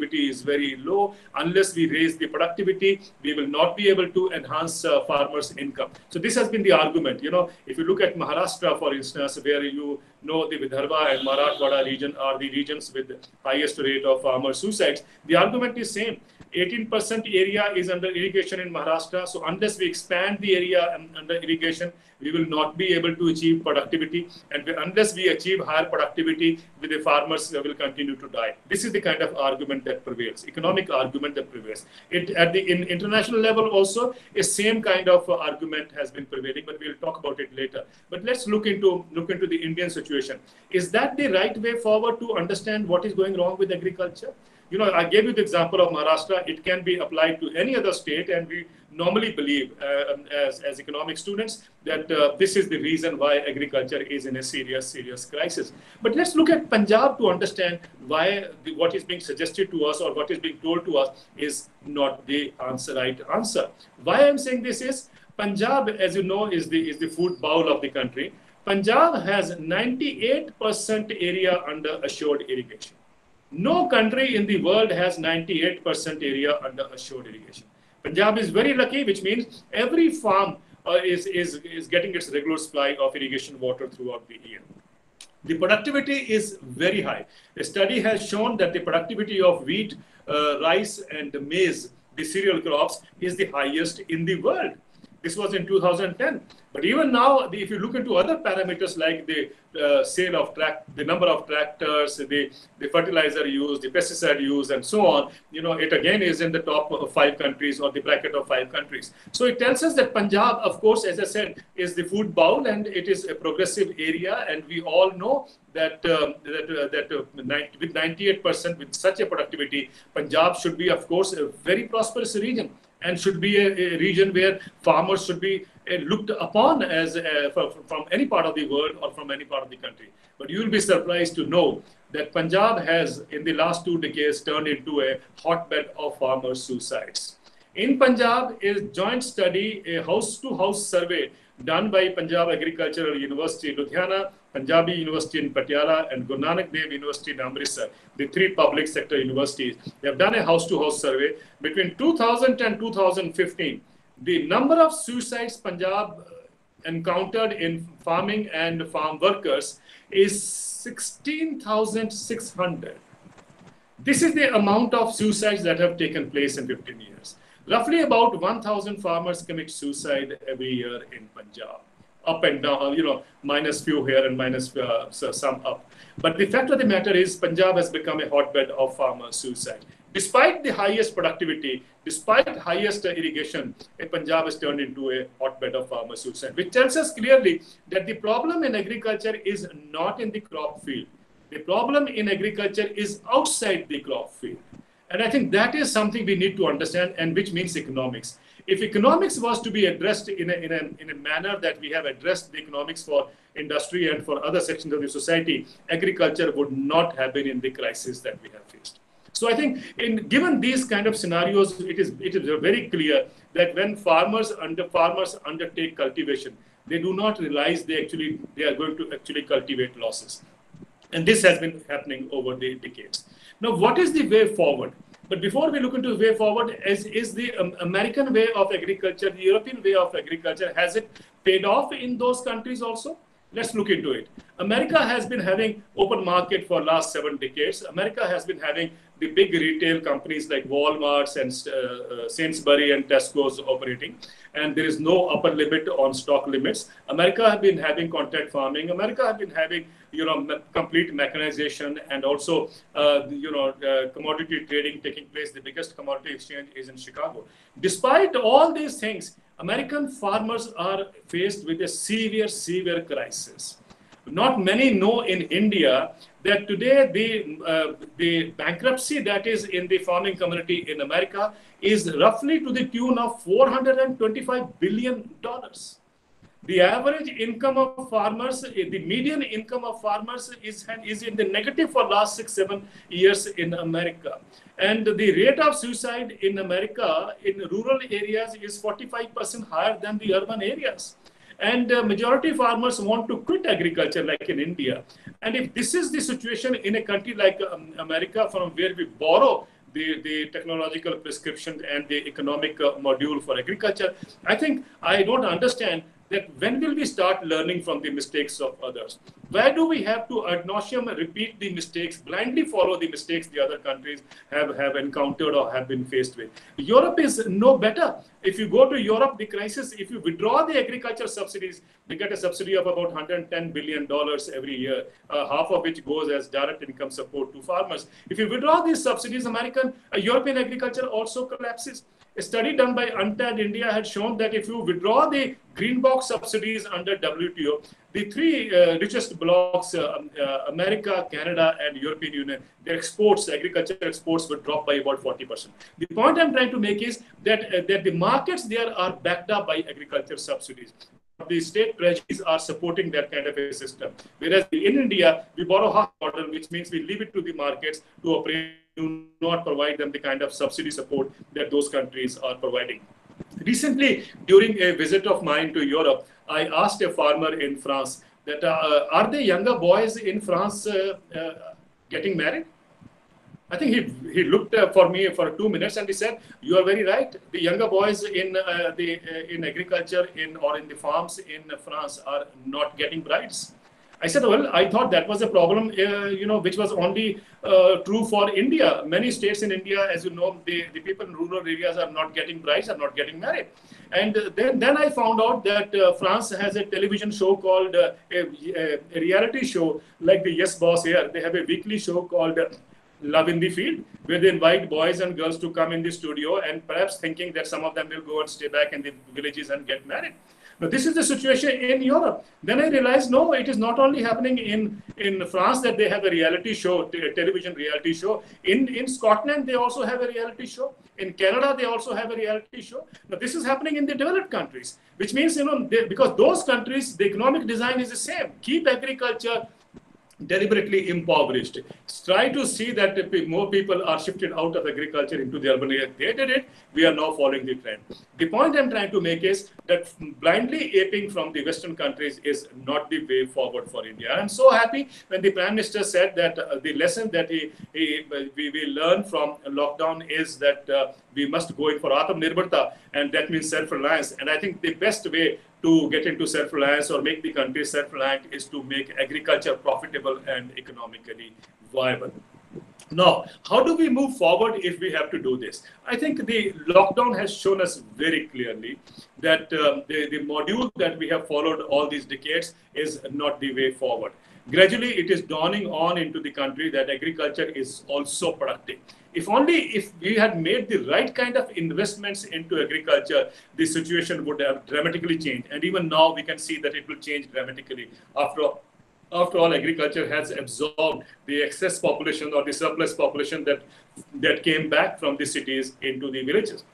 productivity is very low. Unless we raise the productivity, we will not be able to enhance uh, farmers' income. So this has been the argument. You know, if you look at Maharashtra, for instance, where you know the Vidarbha and Marathwada region are the regions with the highest rate of farmer suicides, the argument is same. eighteen percent area is under irrigation in Maharashtra. So unless we expand the area under irrigation, we will not be able to achieve productivity. And unless we achieve higher productivity, the farmers will continue to die. This is the kind of argument that prevails, economic argument that prevails. It, at the in international level also, a same kind of uh, argument has been prevailing, but we'll talk about it later. But let's look into, look into the Indian situation. Is that the right way forward to understand what is going wrong with agriculture? You know, I gave you the example of Maharashtra. It can be applied to any other state, and we normally believe uh, as, as economic students that uh, this is the reason why agriculture is in a serious, serious crisis. But let's look at Punjab to understand why the, what is being suggested to us or what is being told to us is not the answer, right answer. Why I'm saying this is Punjab, as you know, is the, is the food bowl of the country. Punjab has ninety-eight percent area under assured irrigation. No country in the world has ninety-eight percent area under assured irrigation. Punjab is very lucky, which means every farm uh, is, is, is getting its regular supply of irrigation water throughout the year. The productivity is very high. A study has shown that the productivity of wheat, uh, rice, and maize, the cereal crops, is the highest in the world. This was in two thousand ten. But even now, the, if you look into other parameters like the uh, sale of track, the number of tractors, the, the fertilizer used, the pesticide used, and so on, you know, it again is in the top of five countries or the bracket of five countries. So it tells us that Punjab, of course, as I said, is the food bowl, and it is a progressive area. And we all know that, um, that, uh, that uh, with ninety-eight percent, with such a productivity, Punjab should be, of course, a very prosperous region, and should be a, a region where farmers should be uh, looked upon as uh, from, from any part of the world or from any part of the country. But you will be surprised to know that Punjab has, in the last two decades, turned into a hotbed of farmer suicides. In Punjab, a joint study, a house-to-house survey done by Punjab Agricultural University, Ludhiana, Punjabi University in Patiala, and Guru Nanak Dev University in Amritsar, the three public sector universities. They have done a house-to-house survey. Between two thousand and two thousand fifteen, the number of suicides Punjab encountered in farming and farm workers is sixteen thousand six hundred. This is the amount of suicides that have taken place in fifteen years. Roughly about one thousand farmers commit suicide every year in Punjab. Up and down, you know, minus few here and minus uh, so some up. But the fact of the matter is Punjab has become a hotbed of farmer suicide. Despite the highest productivity, despite highest irrigation, Punjab has turned into a hotbed of farmer suicide, which tells us clearly that the problem in agriculture is not in the crop field. The problem in agriculture is outside the crop field. And I think that is something we need to understand, and which means economics. If economics was to be addressed in a, in, a, in a manner that we have addressed the economics for industry and for other sections of the society, agriculture would not have been in the crisis that we have faced. So I think in given these kind of scenarios, it is, it is very clear that when farmers, under, farmers undertake cultivation, they do not realize they actually they are going to actually cultivate losses. And this has been happening over the decades. Now, what is the way forward? But before we look into the way forward, is, is the um, American way of agriculture, the European way of agriculture, has it paid off in those countries also? Let's look into it. America has been having open market for last seven decades. America has been having the big retail companies like Walmart's and uh, uh, Sainsbury and Tesco's operating. And there is no upper limit on stock limits. America has been having contract farming. America has been having, you know, me complete mechanization, and also, uh, you know, uh, commodity trading taking place. The biggest commodity exchange is in Chicago. Despite all these things, American farmers are faced with a severe, severe crisis. Not many know in India that today the, uh, the bankruptcy that is in the farming community in America is roughly to the tune of four hundred twenty-five billion dollars. The average income of farmers, the median income of farmers is, is in the negative for last six, seven years in America. And the rate of suicide in America in rural areas is forty-five percent higher than the urban areas. And uh, majority farmers want to quit agriculture like in India. And if this is the situation in a country like um, America, from where we borrow the, the technological prescription and the economic uh, module for agriculture. I think I don't understand that when will we start learning from the mistakes of others? Why do we have to ad nauseam repeat the mistakes, blindly follow the mistakes the other countries have, have encountered or have been faced with? Europe is no better. If you go to Europe, the crisis, if you withdraw the agriculture subsidies, they get a subsidy of about one hundred ten billion dollars every year, uh, half of which goes as direct income support to farmers. If you withdraw these subsidies, American, uh, European agriculture also collapses. A study done by UNTAD India had shown that if you withdraw the green box subsidies under W T O, the three uh, richest blocs, uh, uh, America, Canada, and European Union, their exports, agriculture exports would drop by about forty percent. The point I'm trying to make is that, uh, that the markets there are backed up by agriculture subsidies. The state treasuries are supporting that kind of a system. Whereas in India, we borrow half model, which means we leave it to the markets to operate, do not provide them the kind of subsidy support that those countries are providing. Recently, during a visit of mine to Europe, I asked a farmer in France that uh, are the younger boys in France uh, uh, getting married? I think he, he looked uh, for me for two minutes and he said, "You are very right. The younger boys in uh, the uh, in agriculture in or in the farms in France are not getting brides." I said, "Well, I thought that was a problem, uh, you know, which was only uh, true for India. Many states in India, as you know, the, the people in rural areas are not getting brides, are not getting married." And uh, then, then I found out that uh, France has a television show called uh, a, a reality show like the Yes Boss here. They have a weekly show called uh, Love in the Field, where they invite boys and girls to come in the studio and perhaps thinking that some of them will go and stay back in the villages and get married. Now, this is the situation in Europe. Then I realized, no, it is not only happening in, in France that they have a reality show, a television reality show. In, in Scotland, they also have a reality show. In Canada, they also have a reality show. Now, this is happening in the developed countries, which means, you know, they, because those countries, the economic design is the same. Keep agriculture deliberately impoverished. Try to see that more people are shifted out of agriculture into the urban area. They did it. We are now following the trend. The point I'm trying to make is that blindly aping from the Western countries is not the way forward for India. I'm so happy when the Prime Minister said that uh, the lesson that he, he we, we learn from lockdown is that uh, we must go in for Atmanirbharta, and that means self-reliance. And I think the best way to get into self-reliance or make the country self-reliant is to make agriculture profitable and economically viable. Now, how do we move forward if we have to do this? I think the lockdown has shown us very clearly that um, the, the module that we have followed all these decades is not the way forward. Gradually, it is dawning on into the country that agriculture is also productive. If only if we had made the right kind of investments into agriculture, the situation would have dramatically changed. And even now, we can see that it will change dramatically. After all, after all, agriculture has absorbed the excess population or the surplus population that, that came back from the cities into the villages.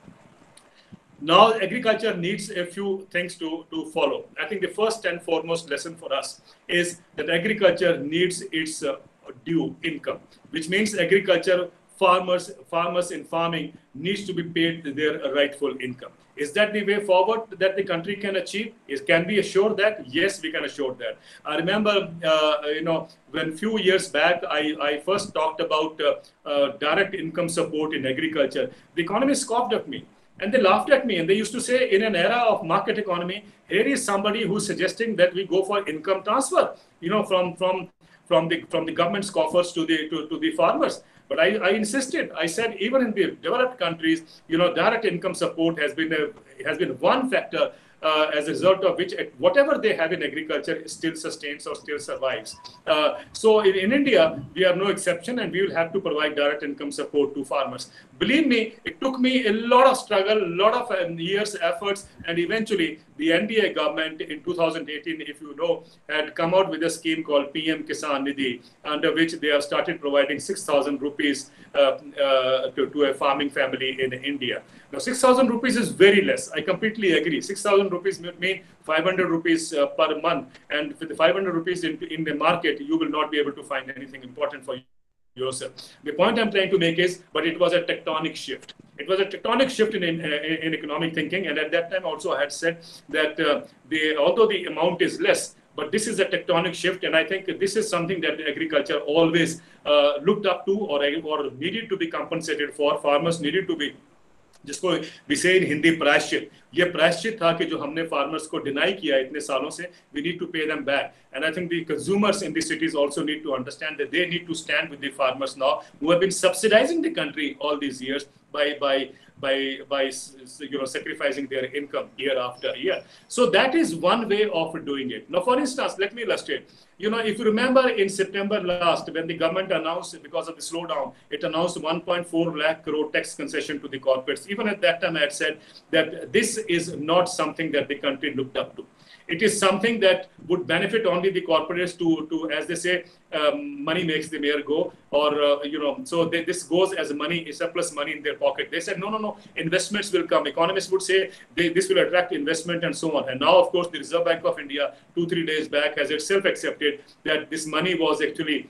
Now, agriculture needs a few things to, to follow. I think the first and foremost lesson for us is that agriculture needs its uh, due income, which means agriculture farmers, farmers in farming needs to be paid their rightful income. Is that the way forward that the country can achieve? Is, can we assure that? Yes, we can assure that. I remember, uh, you know, when few years back, I, I first talked about uh, uh, direct income support in agriculture. The economists scoffed at me. And they laughed at me, and they used to say, in an era of market economy, here is somebody who's suggesting that we go for income transfer, you know, from from from the from the government's coffers to the to, to the farmers. But I, I insisted. I said, even in the developed countries, you know, direct income support has been a, has been one factor uh, as a result of which whatever they have in agriculture still sustains or still survives. Uh, so in, in India, we are no exception, and we will have to provide direct income support to farmers. Believe me, it took me a lot of struggle, a lot of um, years, efforts, and eventually the N D A government in two thousand eighteen, if you know, had come out with a scheme called P M Kisan Nidhi, under which they have started providing six thousand rupees uh, uh, to, to a farming family in India. Now, six thousand rupees is very less. I completely agree. six thousand rupees mean five hundred rupees uh, per month. And with the five hundred rupees in, in the market, you will not be able to find anything important for you yourself. The point I'm trying to make is, but it was a tectonic shift. It was a tectonic shift in, in, in economic thinking. And at that time also I had said that uh, the, although the amount is less, But this is a tectonic shift, and I think this is something that agriculture always uh, looked up to, or, or needed to be compensated for. Farmers needed to be, जिसको we say in Hindi प्रायश्चित, ये प्रायश्चित था कि जो हमने farmers को deny किया इतने सालों से, we need to pay them back. And I think the consumers in the cities also need to understand that they need to stand with the farmers now, who have been subsidizing the country all these years by by by by you know sacrificing their income year after year. So that is one way of doing it. Now, for instance, let me illustrate. You know, if you remember in September last, when the government announced, because of the slowdown, it announced one point four lakh crore tax concession to the corporates. Even at that time, I had said that this is not something that the country looked up to. It is something that would benefit only the corporates to, to as they say, um, money makes the mayor go, or, uh, you know, so they, this goes as money, surplus money in their pocket. They said, no, no, no, investments will come. Economists would say they, this will attract investment and so on. And now, of course, the Reserve Bank of India, two, three days back, has itself accepted that this money was actually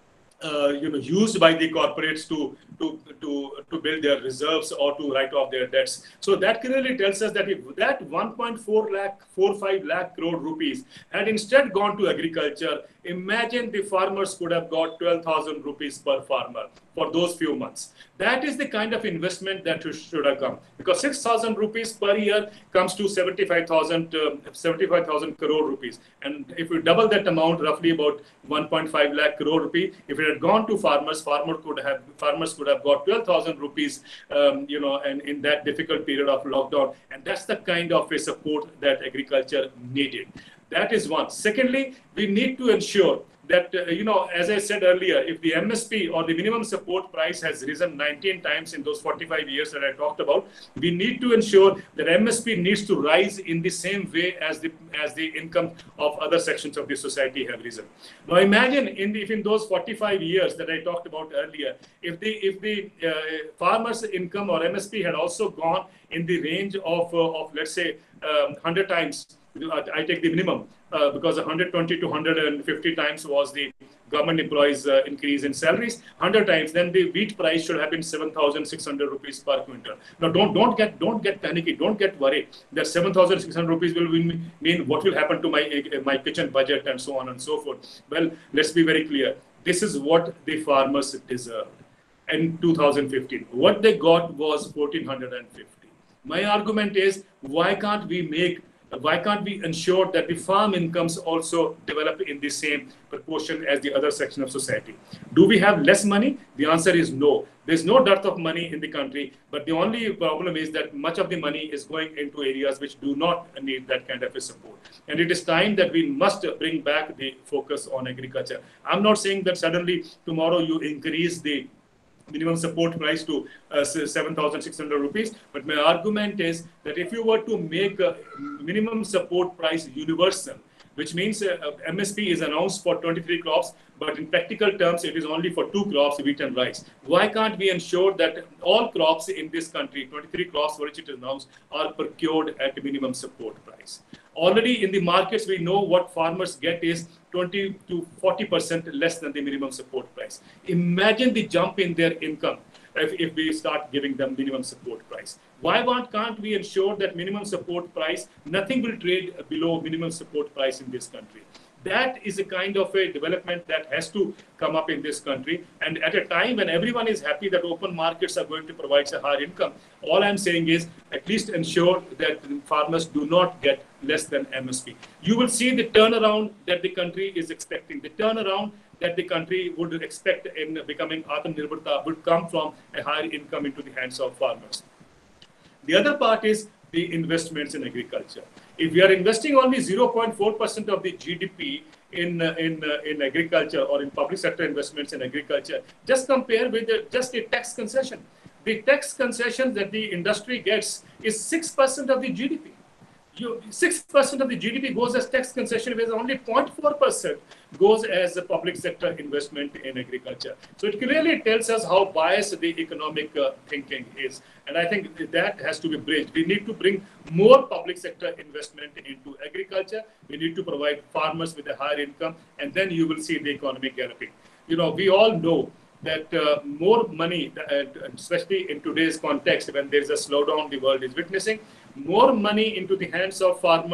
Uh, you know, used by the corporates to to to to build their reserves or to write off their debts. So that clearly tells us that if that one point four lakh, four five lakh crore rupees had instead gone to agriculture, imagine the farmers could have got twelve thousand rupees per farmer for those few months. That is the kind of investment that should have come, because six thousand rupees per year comes to seventy-five thousand uh, seventy-five thousand crore rupees. And if we double that amount, roughly about one point five lakh crore rupee, if it had gone to farmers, farmer could have farmers could have got twelve thousand rupees, um, you know, and in that difficult period of lockdown. And that's the kind of a support that agriculture needed. That is one. Secondly, we need to ensure that, uh, you know, as I said earlier, if the M S P or the minimum support price has risen nineteen times in those forty-five years that I talked about, we need to ensure that M S P needs to rise in the same way as the as the income of other sections of the society have risen. Now, imagine in the, if in those forty-five years that I talked about earlier, if the if the uh, farmers' income or M S P had also gone in the range of uh, of let's say um, one hundred times. I take the minimum uh, because one hundred twenty to one hundred fifty times was the government employees uh, increase in salaries. one hundred times, then the wheat price should have been seven thousand six hundred rupees per quintal. Now, don't don't get don't get panicky, don't get worried that seven thousand six hundred rupees will mean what will happen to my my kitchen budget and so on and so forth. Well, let's be very clear. This is what the farmers deserve. In two thousand fifteen, what they got was one thousand four hundred fifty. My argument is, why can't we make Why can't we ensure that the farm incomes also develop in the same proportion as the other section of society? Do we have less money? The answer is no. There's no dearth of money in the country, but the only problem is that much of the money is going into areas which do not need that kind of a support. And it is time that we must bring back the focus on agriculture. I'm not saying that suddenly tomorrow you increase the minimum support price to uh, seven thousand six hundred rupees. But my argument is that if you were to make a minimum support price universal, which means uh, M S P is announced for twenty-three crops, but in practical terms, it is only for two crops, wheat and rice. Why can't we ensure that all crops in this country, twenty-three crops for which it is announced, are procured at minimum support price? Already in the markets, we know what farmers get is twenty to forty percent less than the minimum support price. Imagine the jump in their income if, if we start giving them minimum support price. Why can't we ensure that minimum support price, nothing will trade below minimum support price in this country? That is a kind of a development that has to come up in this country. And at a time when everyone is happy that open markets are going to provide a higher income, all I'm saying is at least ensure that farmers do not get less than M S P. You will see the turnaround that the country is expecting. The turnaround that the country would expect in becoming Atmanirbharta would come from a higher income into the hands of farmers. The other part is the investments in agriculture. If we are investing only zero point four percent of the G D P in uh, in uh, in agriculture or in public sector investments in agriculture, just compare with the, just a tax concession. The tax concession that the industry gets is six percent of the G D P. six percent of the G D P goes as tax concession, whereas only zero point four percent goes as a public sector investment in agriculture. So it clearly tells us how biased the economic uh, thinking is. And I think that has to be bridged. We need to bring more public sector investment into agriculture. We need to provide farmers with a higher income, and then you will see the economy galloping. You know, we all know that uh, more money, uh, especially in today's context when there is a slowdown the world is witnessing, more money into the hands of farmers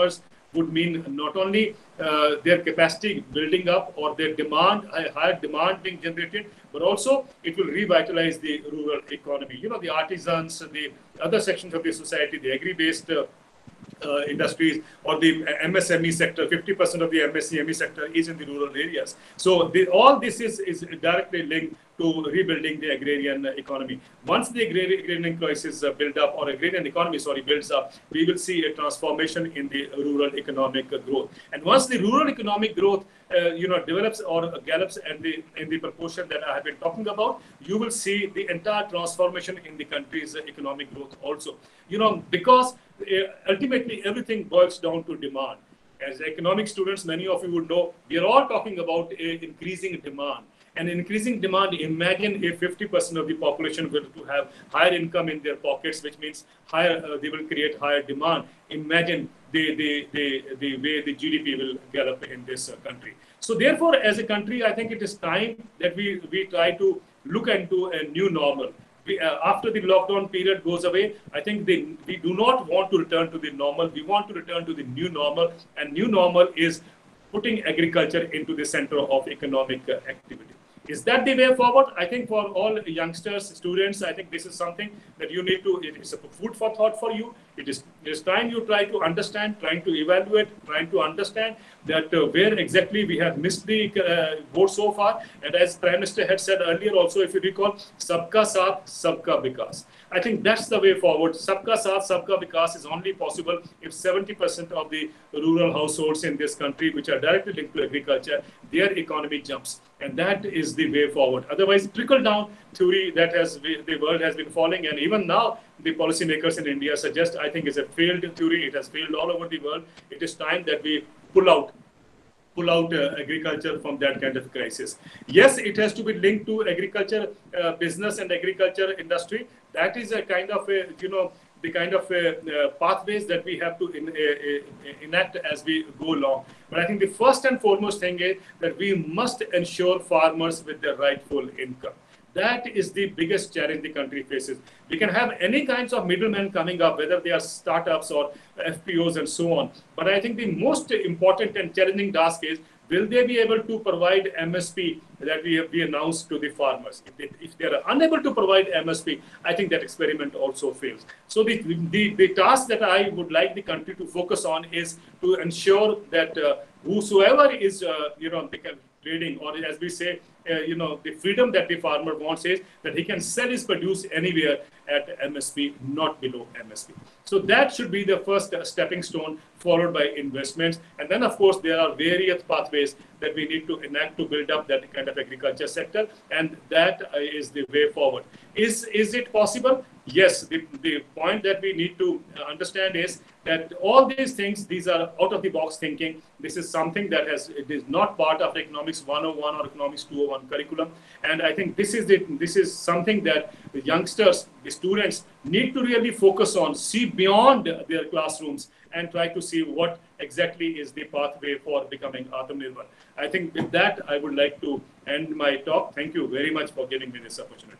would mean not only uh, their capacity building up or their demand, higher demand being generated, but also it will revitalize the rural economy. You know, the artisans, the other sections of the society, the agri-based uh, uh, industries or the M S M E sector, fifty percent of the M S M E sector is in the rural areas. So the, all this is, is directly linked to rebuilding the agrarian economy. Once the agrarian crisis uh, build up, or agrarian economy, sorry, builds up, we will see a transformation in the rural economic uh, growth. And once the rural economic growth, uh, you know, develops or gallops in the in the proportion that I have been talking about, you will see the entire transformation in the country's uh, economic growth also. You know, because uh, ultimately everything boils down to demand. As economic students, many of you would know, we are all talking about a increasing demand. And increasing demand, imagine if fifty percent of the population will to have higher income in their pockets, which means higher, uh, they will create higher demand. Imagine the, the, the, the way the G D P will gallop in this uh, country. So therefore, as a country, I think it is time that we, we try to look into a new normal. We, uh, after the lockdown period goes away, I think they, we do not want to return to the normal. We want to return to the new normal, and new normal is putting agriculture into the center of economic uh, activity. Is that the way forward? I think for all youngsters, students, I think this is something that you need to, it is a food for thought for you. It is, it is time you try to understand, trying to evaluate, trying to understand that uh, where exactly we have missed the uh, boat so far. And as Prime Minister had said earlier also, if you recall, Sabka Saath, Sabka Vikas. I think that's the way forward. Sabka Saath, Sabka Vikas is only possible if seventy percent of the rural households in this country, which are directly linked to agriculture, their economy jumps. And that is the way forward. Otherwise, trickle-down theory that has the world has been following, and even now the policymakers in India suggest, I think, is a failed theory. It has failed all over the world. It is time that we pull out, pull out uh, agriculture from that kind of crisis. Yes, it has to be linked to agriculture uh, business and agriculture industry. That is a kind of a, you know, the kind of uh, uh, pathways that we have to in, uh, uh, enact as we go along. But I think the first and foremost thing is that we must ensure farmers with their rightful income. That is the biggest challenge the country faces. We can have any kinds of middlemen coming up, whether they are startups or F P Os and so on. But I think the most important and challenging task is, will they be able to provide M S P that we have we announced to the farmers? If they, if they are unable to provide M S P, I think that experiment also fails. So the, the, the task that I would like the country to focus on is to ensure that uh, whosoever is, uh, you know, trading, or as we say, uh, you know, the freedom that the farmer wants is that he can sell his produce anywhere at M S P, not below M S P. So that should be the first uh, stepping stone, followed by investments. And then, of course, there are various pathways that we need to enact to build up that kind of agriculture sector. And that uh, is the way forward. Is, is it possible? Yes. The, the point that we need to understand is that all these things, these are out of the box thinking. This is something that has, it is not part of economics one oh one or economics two oh one curriculum. And I think this is the, this is something that the youngsters, the students need to really focus on, see beyond their classrooms and try to see what exactly is the pathway for becoming Atmanirbhar. I think with that, I would like to end my talk. Thank you very much for giving me this opportunity.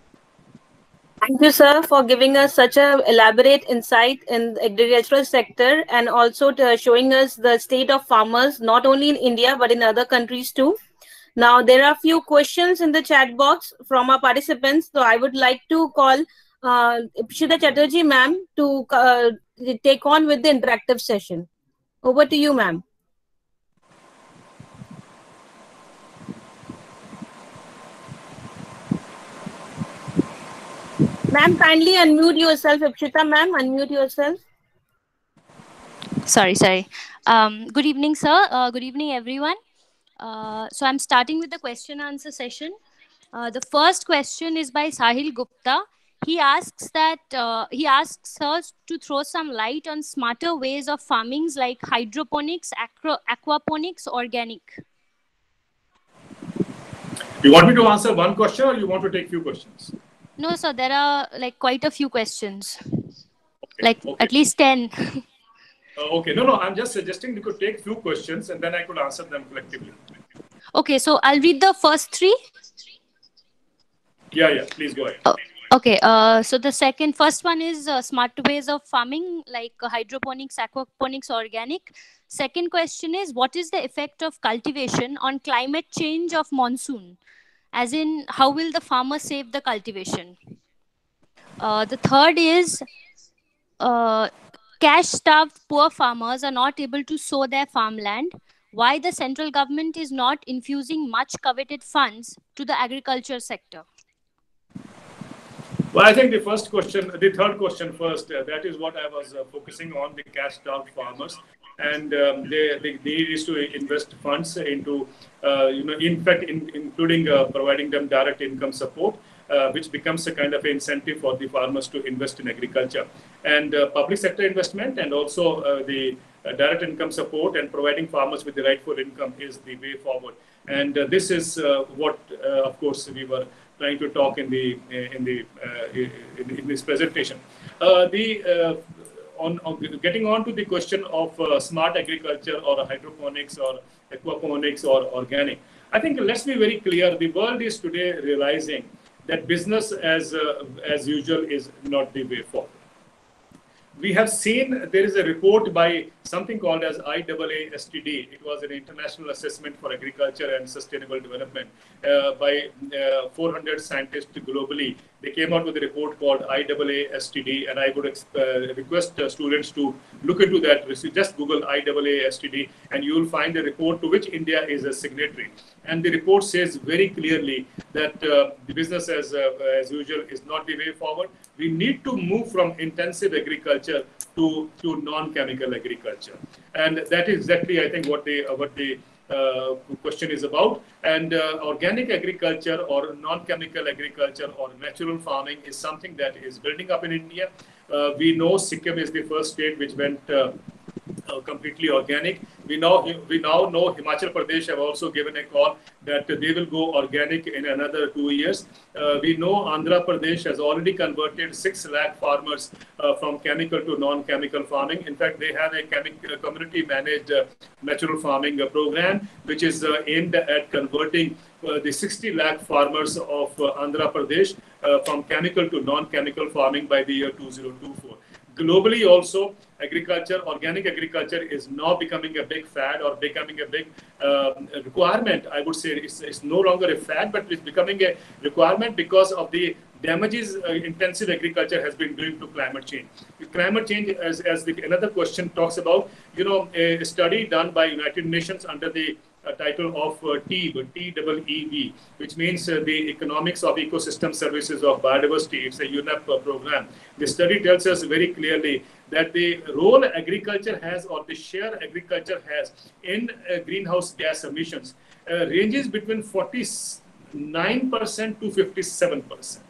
Thank you, sir, for giving us such an elaborate insight in the agricultural sector, and also to showing us the state of farmers, not only in India, but in other countries too. Now, there are a few questions in the chat box from our participants. So I would like to call uh, Ipshita Chatterjee, ma'am, to uh, take on with the interactive session. Over to you, ma'am. Ma'am, kindly unmute yourself. Ipshita, ma'am, unmute yourself. Sorry, sorry. Um, good evening, sir. Uh, good evening, everyone. Uh, so I'm starting with the question answer session. Uh, the first question is by Sahil Gupta. He asks that uh, he asks us to throw some light on smarter ways of farmings like hydroponics, aqua, aquaponics, organic. You want me to answer one question, or you want to take few questions? No, sir. There are like quite a few questions, Okay. like Okay. at least ten. Uh, okay, no, no, I'm just suggesting you could take few questions and then I could answer them collectively. Okay, so I'll read the first three. Yeah, yeah, please go ahead. Oh, Okay, uh, so the second, first one is uh, smart ways of farming like uh, hydroponics, aquaponics, organic. Second question is, what is the effect of cultivation on climate change of monsoon? As in, how will the farmer save the cultivation? Uh, the third is, uh, cash-starved poor farmers are not able to sow their farmland. Why the central government is not infusing much coveted funds to the agriculture sector? Well, I think the first question, the third question first, uh, that is what I was uh, focusing on, the cash-starved farmers. And um, they, they, the need is to invest funds into, uh, you know, in fact, in, including uh, providing them direct income support, uh, which becomes a kind of incentive for the farmers to invest in agriculture. And uh, public sector investment and also uh, the uh, direct income support and providing farmers with the rightful income is the way forward. And uh, this is uh, what, uh, of course, we were trying to talk in the in the uh, in, in this presentation. Uh, the uh, on, on getting on to the question of uh, smart agriculture or hydroponics or aquaponics or organic, I think let's be very clear. The world is today realizing that business as uh, as usual is not the way forward. We have seen there is a report by something called as I A A S T D. It was an international assessment for agriculture and sustainable development uh, by uh, four hundred scientists globally. They came out with a report called I A A S T D, and I would uh, request uh, students to look into that. Just Google I A A S T D, and you will find a report to which India is a signatory. And the report says very clearly that uh, the business as uh, as usual is not the way forward. We need to move from intensive agriculture to, to non-chemical agriculture. And that is exactly, I think, what the, uh, what the uh, question is about. And uh, organic agriculture or non-chemical agriculture or natural farming is something that is building up in India. Uh, we know Sikkim is the first state which went uh, Uh, completely organic. We now we now know Himachal Pradesh have also given a call that they will go organic in another two years. Uh, we know Andhra Pradesh has already converted six lakh farmers uh, from chemical to non-chemical farming. In fact, they have a uh, community-managed uh, natural farming uh, program which is uh, aimed at converting uh, the sixty lakh farmers of uh, Andhra Pradesh uh, from chemical to non-chemical farming by the year two thousand twenty-four. Globally also, agriculture, organic agriculture is now becoming a big fad or becoming a big uh, requirement. I would say it's, it's no longer a fad, but it's becoming a requirement because of the damages uh, intensive agriculture has been doing to climate change. Climate change, as, as the, another question talks about, you know, a study done by United Nations under the uh, title of uh, T E E B, T E E B, which means uh, the Economics of Ecosystem Services of Biodiversity. It's a U N E P uh, program. The study tells us very clearly that the role agriculture has or the share agriculture has in uh, greenhouse gas emissions uh, ranges between forty-nine percent to fifty-seven percent.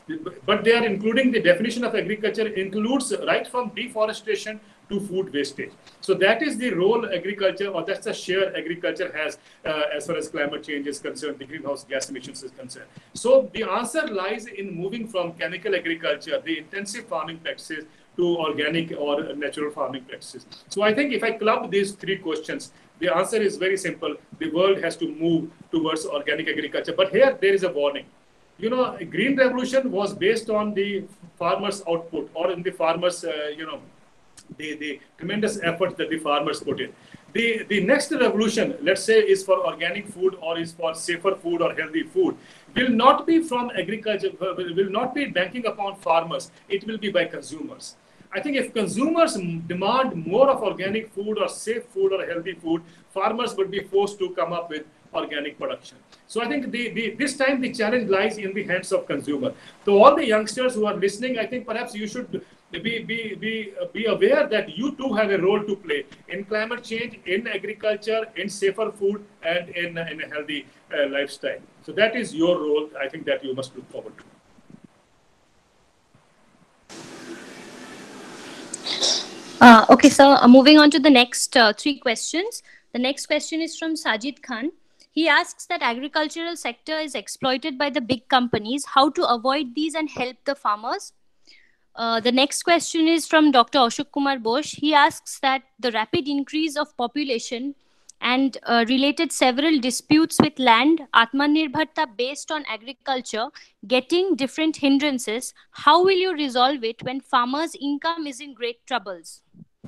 But they are including the definition of agriculture includes right from deforestation to food wastage. So that is the role agriculture, or that's the share agriculture has uh, as far as climate change is concerned, the greenhouse gas emissions is concerned. So the answer lies in moving from chemical agriculture, the intensive farming practices, to organic or natural farming practices. So I think if I club these three questions, the answer is very simple. The world has to move towards organic agriculture. But here there is a warning. You know, green revolution was based on the farmers' output or in the farmers, uh, you know, the, the tremendous efforts that the farmers put in. The, the next revolution, let's say, is for organic food or is for safer food or healthy food, will not be from agriculture, will not be banking upon farmers. It will be by consumers. I think if consumers demand more of organic food or safe food or healthy food, farmers would be forced to come up with organic production. So I think the, the, this time the challenge lies in the hands of consumer. So all the youngsters who are listening, I think perhaps you should be, be, be, be aware that you too have a role to play in climate change, in agriculture, in safer food, and in, in a healthy uh, lifestyle. So that is your role, I think, that you must look forward to. Uh, okay, so uh, moving on to the next uh, three questions. The next question is from Sajid Khan. He asks that agricultural sector is exploited by the big companies. How to avoid these and help the farmers? Uh, the next question is from Doctor Ashok Kumar Bosch. He asks that the rapid increase of population and uh, related several disputes with land, Atmanirbharta based on agriculture, getting different hindrances, how will you resolve it when farmers' income is in great troubles?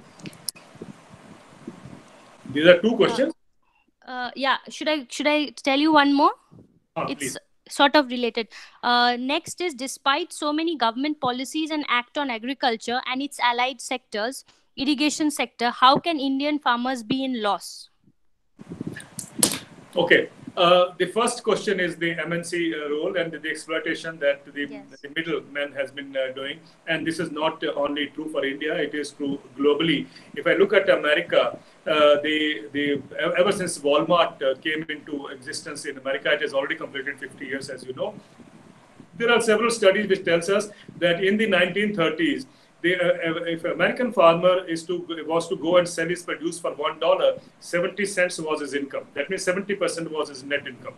These are two questions. Uh, uh, yeah, should I should I tell you one more? Ah, it's please. Sort of related. Uh, next is, despite so many government policies and act on agriculture and its allied sectors, irrigation sector, how can Indian farmers be in loss? Okay. Uh, the first question is the M N C uh, role and the exploitation that the, Yes. the middleman has been uh, doing. And this is not uh, only true for India, it is true globally. If I look at America, uh, the, the, ever since Walmart uh, came into existence in America, it has already completed fifty years, as you know. There are several studies which tells us that in the nineteen thirties, the, uh, if an American farmer is to was to go and sell his produce for one dollar, seventy cents was his income. That means seventy percent was his net income.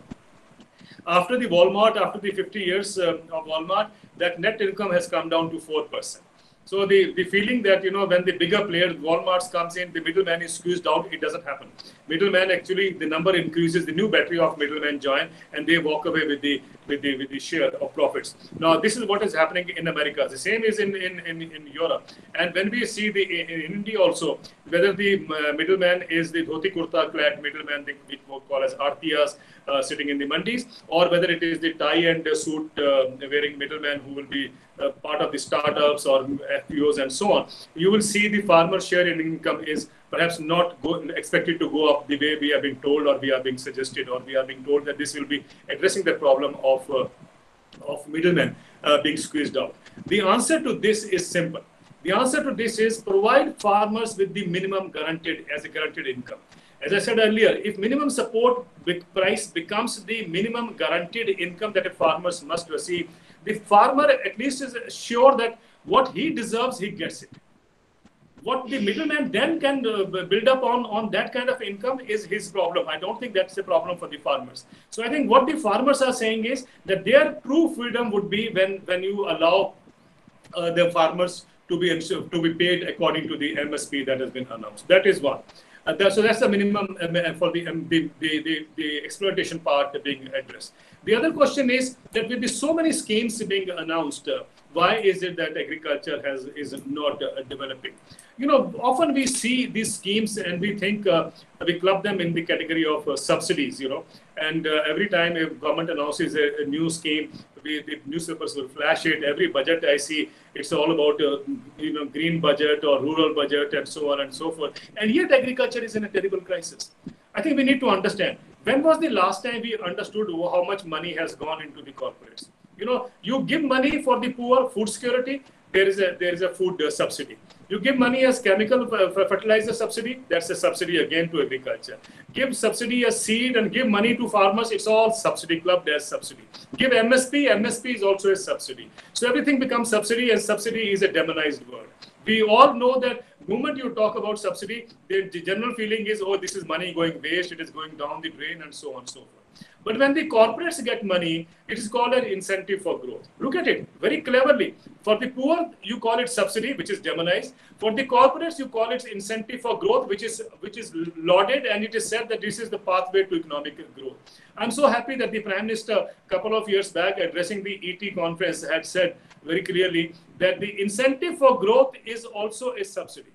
After the Walmart, after the fifty years uh, of Walmart, that net income has come down to four percent. So the, the feeling that, you know, when the bigger player, Walmart comes in, the middleman is squeezed out, it doesn't happen. Middleman, actually, the number increases, the new battery of middlemen join, and they walk away with the with the with the share of profits. Now, this is what is happening in America. The same is in in, in, in Europe. And when we see the in, in India also, whether the uh, middleman is the dhoti kurta clad middleman, the, we call as artiyas, uh, sitting in the mandis, or whether it is the tie and uh, suit uh, wearing middleman who will be uh, part of the startups or F P Os and so on, you will see the farmer share in income is perhaps not go, expected to go up the way we are being told, or we are being suggested, or we are being told that this will be addressing the problem of, uh, of middlemen uh, being squeezed out. The answer to this is simple. The answer to this is provide farmers with the minimum guaranteed as a guaranteed income. As I said earlier, if minimum support price becomes the minimum guaranteed income that a farmer must receive, the farmer at least is sure that what he deserves, he gets it. What the middleman then can uh, build up on, on that kind of income is his problem. I don't think that's a problem for the farmers. So I think what the farmers are saying is that their true freedom would be when, when you allow uh, the farmers to be, to be paid according to the M S P that has been announced. That is one. Uh, that, so that's the minimum um, for the, um, the, the, the, the exploitation part being addressed. The other question is that with the so many schemes being announced, uh, why is it that agriculture has is not uh, developing? You know, often we see these schemes and we think uh, we club them in the category of uh, subsidies, you know, and uh, every time a government announces a, a new scheme, we, the newspapers will flash it. Every budget I see, it's all about, uh, you know, green budget or rural budget and so on and so forth. And yet agriculture is in a terrible crisis. I think we need to understand, when was the last time we understood how much money has gone into the corporates? You know, you give money for the poor, food security, there is a, there is a food uh, subsidy. You give money as chemical fertilizer subsidy, that's a subsidy again to agriculture. Give subsidy as seed and give money to farmers, it's all subsidy clubbed as subsidy. Give M S P, M S P is also a subsidy. So everything becomes subsidy, and subsidy is a demonized word. We all know that the moment you talk about subsidy, the, the general feeling is, oh, this is money going waste, it is going down the drain and so on and so forth. But when the corporates get money, it is called an incentive for growth. Look at it very cleverly. For the poor, you call it subsidy, which is demonized. For the corporates, you call it incentive for growth, which is which is lauded, and it is said that this is the pathway to economic growth. I'm so happy that the Prime Minister, a couple of years back, addressing the E T conference, had said very clearly that the incentive for growth is also a subsidy.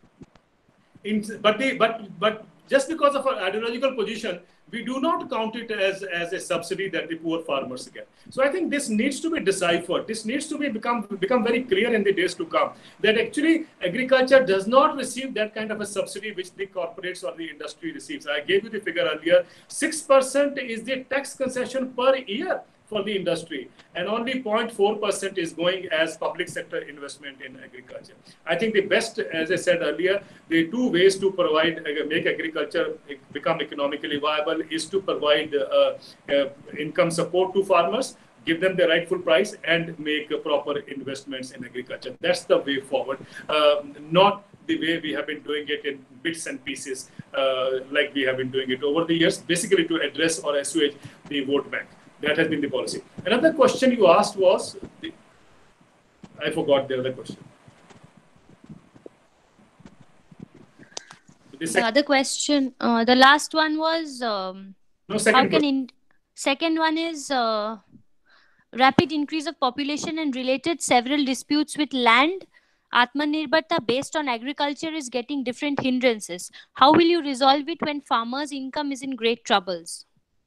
In, but the but but just because of our ideological position, we do not count it as, as a subsidy that the poor farmers get. So I think this needs to be deciphered. This needs to be become, become very clear in the days to come, that actually agriculture does not receive that kind of a subsidy which the corporates or the industry receives. I gave you the figure earlier. six percent is the tax concession per year for the industry, and only zero point four percent is going as public sector investment in agriculture. I think the best, as I said earlier, the two ways to provide, uh, make agriculture become economically viable is to provide uh, uh, income support to farmers, give them the rightful price, and make uh, proper investments in agriculture. That's the way forward, uh, not the way we have been doing it in bits and pieces, uh, like we have been doing it over the years, basically to address or assuage the vote bank. That has been the policy. Another question you asked was, the, I forgot the other question. The, the other question, uh, the last one was um, no, second how can in second one is uh, rapid increase of population and related several disputes with land. Atmanirbharta based on agriculture is getting different hindrances. How will you resolve it when farmers' income is in great troubles?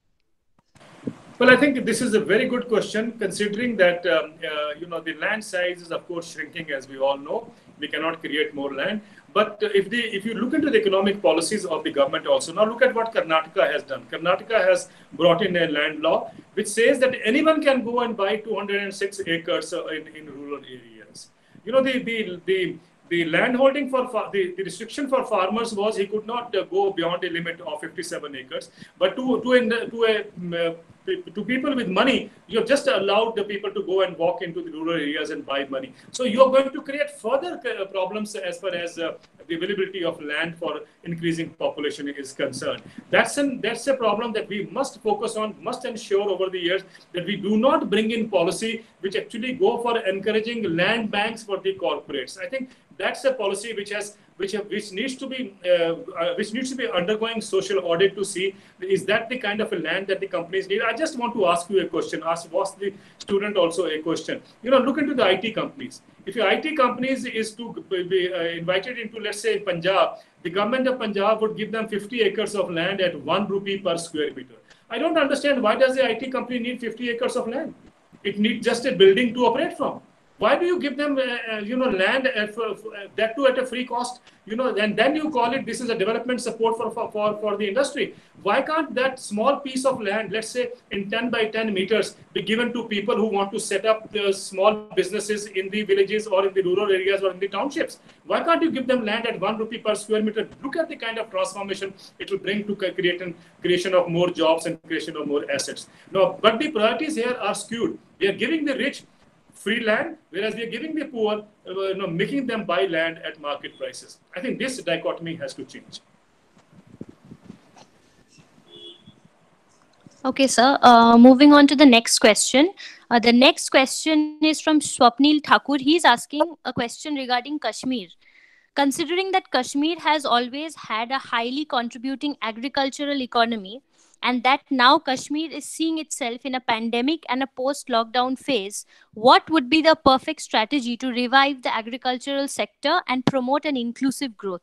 Well, I think this is a very good question, considering that um, uh, you know the land size is of course shrinking, as we all know. We cannot create more land. But uh, if the if you look into the economic policies of the government also, now look at what Karnataka has done. Karnataka has brought in a land law which says that anyone can go and buy two hundred six acres uh, in, in rural areas. You know, the the the the land holding for the, the restriction for farmers was he could not uh, go beyond a limit of fifty-seven acres. But to to a, to a uh, to people with money, you have just allowed the people to go and walk into the rural areas and buy money. So you are going to create further problems as far as uh, the availability of land for increasing population is concerned. That's an that's a problem that we must focus on, must ensure over the years that we do not bring in policy which actually go for encouraging land banks for the corporates. I think that's a policy which has which have, which needs to be uh, uh, which needs to be undergoing social audit to see is that the kind of a land that the companies need. I just want to ask you a question. Ask was the student also a question. You know, look into the I T companies. If your I T companies is to be uh, invited into, let's say, Punjab, the government of Punjab would give them fifty acres of land at one rupee per square meter. I don't understand why does the I T company need fifty acres of land? It needs just a building to operate from. Why do you give them, uh, you know, land uh, for, for, uh, that too at a free cost, you know, and then you call it this is a development support for, for, for, for the industry? Why can't that small piece of land, let's say in ten by ten meters, be given to people who want to set up the small businesses in the villages or in the rural areas or in the townships? Why can't you give them land at one rupee per square meter? Look at the kind of transformation it will bring to create an, creation of more jobs and creation of more assets. No, but the priorities here are skewed. We are giving the rich free land, whereas we are giving the poor, uh, you know, making them buy land at market prices. I think this dichotomy has to change. Okay, sir. Uh, moving on to the next question. Uh, the next question is from Swapnil Thakur. He's asking a question regarding Kashmir. Considering that Kashmir has always had a highly contributing agricultural economy, and that now Kashmir is seeing itself in a pandemic and a post-lockdown phase, what would be the perfect strategy to revive the agricultural sector and promote an inclusive growth?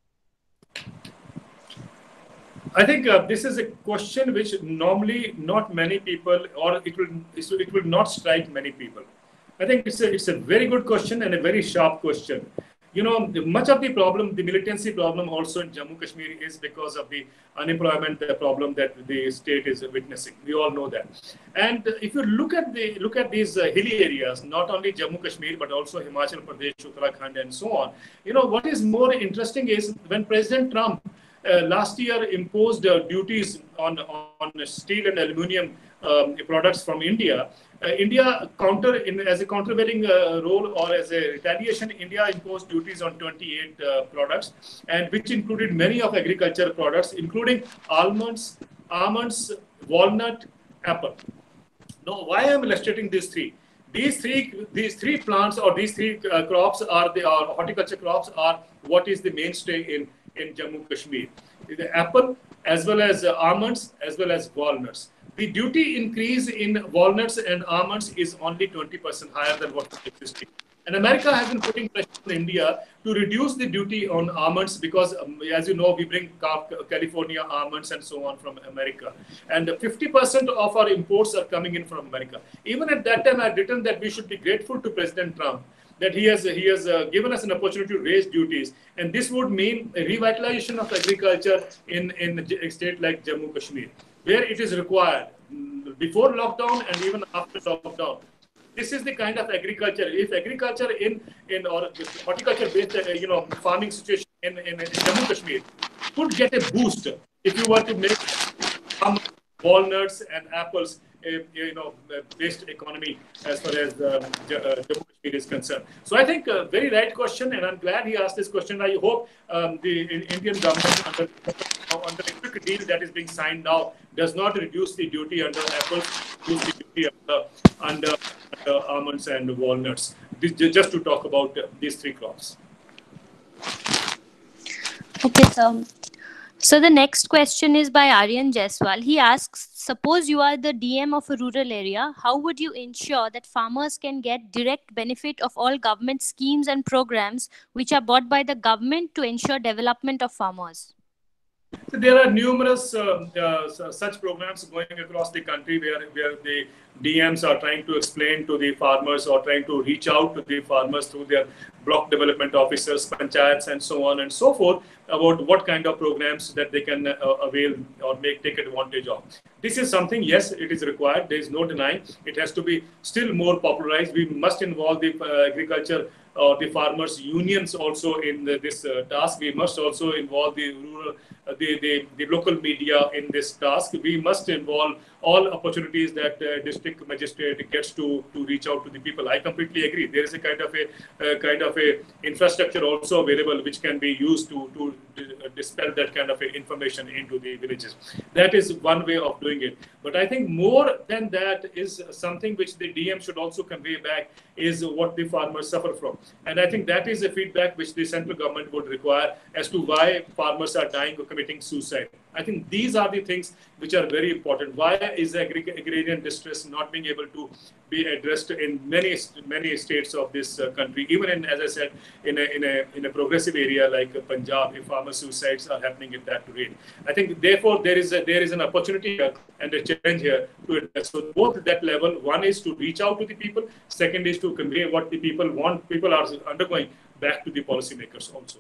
I think uh, this is a question which normally not many people, or it will it will not strike many people. I think it's a, it's a very good question and a very sharp question. You know, much of the problem, the militancy problem also in Jammu Kashmir is because of the unemployment problem that the state is witnessing. We all know that. And if you look at the look at these uh, hilly areas, not only Jammu Kashmir, but also Himachal Pradesh, Uttarakhand, and so on, you know, what is more interesting is when President Trump uh, last year imposed uh, duties on, on steel and aluminum um, products from India, Uh, India counter in as a countervailing uh, role or as a retaliation, India imposed duties on twenty-eight uh, products, and which included many of agriculture products, including almonds, almonds, walnut, apple. Now, why I am illustrating these three? These three, these three plants or these three uh, crops are the are horticulture crops are what is the mainstay in in Jammu Kashmir. The apple, as well as uh, almonds, as well as walnuts. The duty increase in walnuts and almonds is only twenty percent higher than what is existing. And America has been putting pressure on India to reduce the duty on almonds because, um, as you know, we bring California almonds and so on from America. And fifty percent of our imports are coming in from America. Even at that time, I had written that we should be grateful to President Trump that he has he has uh, given us an opportunity to raise duties. And this would mean a revitalization of agriculture in, in a state like Jammu Kashmir, where it is required before lockdown and even after lockdown. This is the kind of agriculture. If agriculture in in or horticulture-based, uh, you know, farming situation in, in, in Jammu Kashmir could get a boost if you were to make some walnuts and apples a, you know, based economy as far as um, Jammu Kashmir is concerned. So I think a very right question, and I'm glad he asked this question. I hope um, the Indian government under, under a quick deal that is being signed now does not reduce the duty under apples, reduce the duty under, under, under almonds and walnuts. This, just to talk about uh, these three crops. Okay, so So the next question is by Aryan Jaiswal. He asks, suppose you are the D M of a rural area, how would you ensure that farmers can get direct benefit of all government schemes and programs which are bought by the government to ensure development of farmers? So there are numerous uh, uh, such programs going across the country where, where the D Ms are trying to explain to the farmers or trying to reach out to the farmers through their block development officers, panchayats, and so on and so forth about what kind of programs that they can uh, avail or make take advantage of. This is something, yes, it is required. There is no denying. It has to be still more popularized. We must involve the uh, agriculture or uh, the farmers unions also in the, this uh, task. We must also involve the rural, uh, the, the, the local media in this task. We must involve all opportunities that uh, district magistrate gets to, to reach out to the people. I completely agree. There is a kind of a uh, kind of a infrastructure also available which can be used to, to dispel that kind of a information into the villages. That is one way of doing it. But I think more than that is something which the D M should also convey back is what the farmers suffer from. And I think that is a feedback which the central government would require as to why farmers are dying or committing suicide. I think these are the things which are very important. Why is agri agrarian distress not being able to be addressed in many many states of this uh, country? Even in, as I said, in a in a in a progressive area like Punjab, if farmer suicides are happening at that rate. I think therefore there is a, there is an opportunity here and a challenge here to address. So both at that level, one is to reach out to the people. Second is to convey what the people want. People are undergoing back to the policymakers also.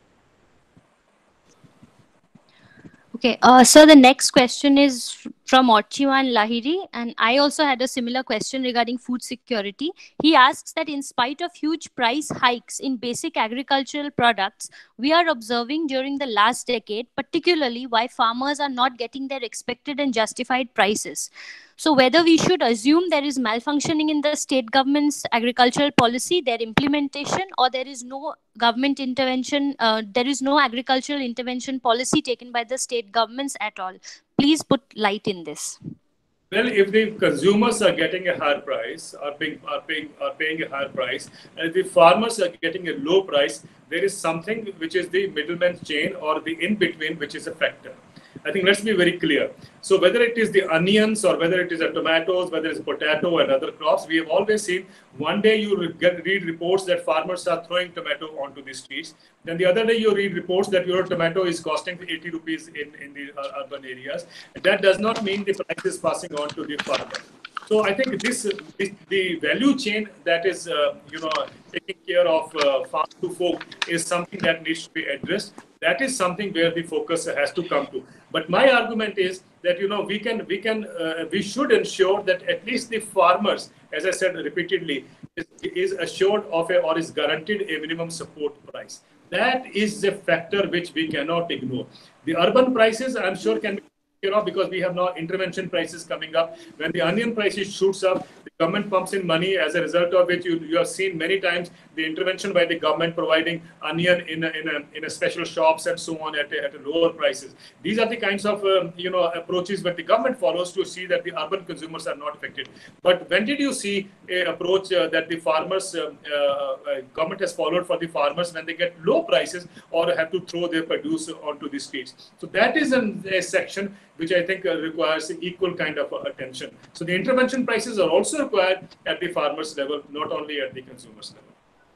Okay, uh, so the next question is from Orchiwan Lahiri, and I also had a similar question regarding food security. He asks that in spite of huge price hikes in basic agricultural products, we are observing during the last decade, particularly why farmers are not getting their expected and justified prices. So whether we should assume there is malfunctioning in the state government's agricultural policy, their implementation, or there is no government intervention, uh, there is no agricultural intervention policy taken by the state governments at all. Please put light in this. Well, if the consumers are getting a higher price, are paying, are paying, are paying a higher price, and if the farmers are getting a low price, there is something which is the middleman chain or the in-between, which is a factor. I think let's be very clear. So whether it is the onions or whether it is the tomatoes, whether it's potato and other crops, we have always seen one day you get, read reports that farmers are throwing tomato onto the streets. Then the other day you read reports that your tomato is costing eighty rupees in, in the uh, urban areas. And that does not mean the price is passing on to the farmer. So I think this, this the value chain that is, uh, you know, taking care of uh, farm to folk is something that needs to be addressed. That is something where the focus has to come to. But my argument is that, you know, we can, we can, uh, we should ensure that at least the farmers, as I said repeatedly, is, is assured of a, or is guaranteed a minimum support price. That is a factor which we cannot ignore. The urban prices, I'm sure, can be taken care of because we have now intervention prices coming up. When the onion prices shoots up, the government pumps in money, as a result of which you, you have seen many times the intervention by the government providing onion in a, in a, in a special shops and so on at a, at a lower prices. These are the kinds of um, you know approaches that the government follows to see that the urban consumers are not affected. But when did you see a approach uh, that the farmers uh, uh, government has followed for the farmers when they get low prices or have to throw their produce onto the streets? So that is an, a section which I think uh, requires equal kind of uh, attention. So the intervention prices are also required at the farmers level, not only at the consumers level.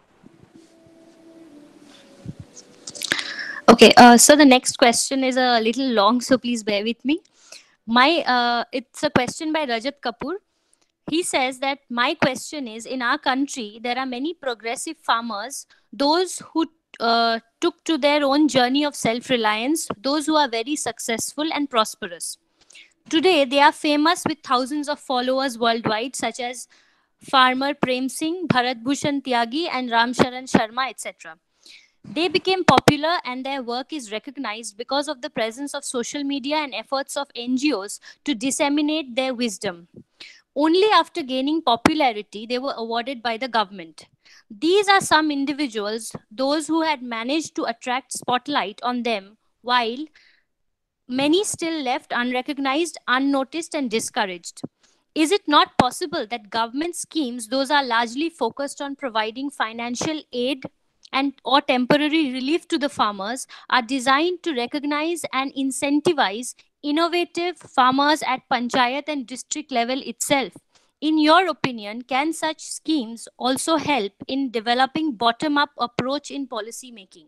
Okay, uh, so the next question is a little long, so please bear with me. My, uh, it's a question by Rajat Kapoor. He says that my question is, in our country, there are many progressive farmers, those who uh, took to their own journey of self-reliance, those who are very successful and prosperous. Today, they are famous with thousands of followers worldwide, such as Farmer Prem Singh, Bharat Bhushan Tyagi, and Ram Sharan Sharma, et cetera. They became popular and their work is recognized because of the presence of social media and efforts of N G Os to disseminate their wisdom. Only after gaining popularity, they were awarded by the government. These are some individuals, those who had managed to attract spotlight on them, while many still left unrecognized, unnoticed, and discouraged. Is it not possible that government schemes, those are largely focused on providing financial aid and or temporary relief to the farmers are designed to recognize and incentivize innovative farmers at panchayat and district level itself. In your opinion, can such schemes also help in developing bottom-up approach in policy making?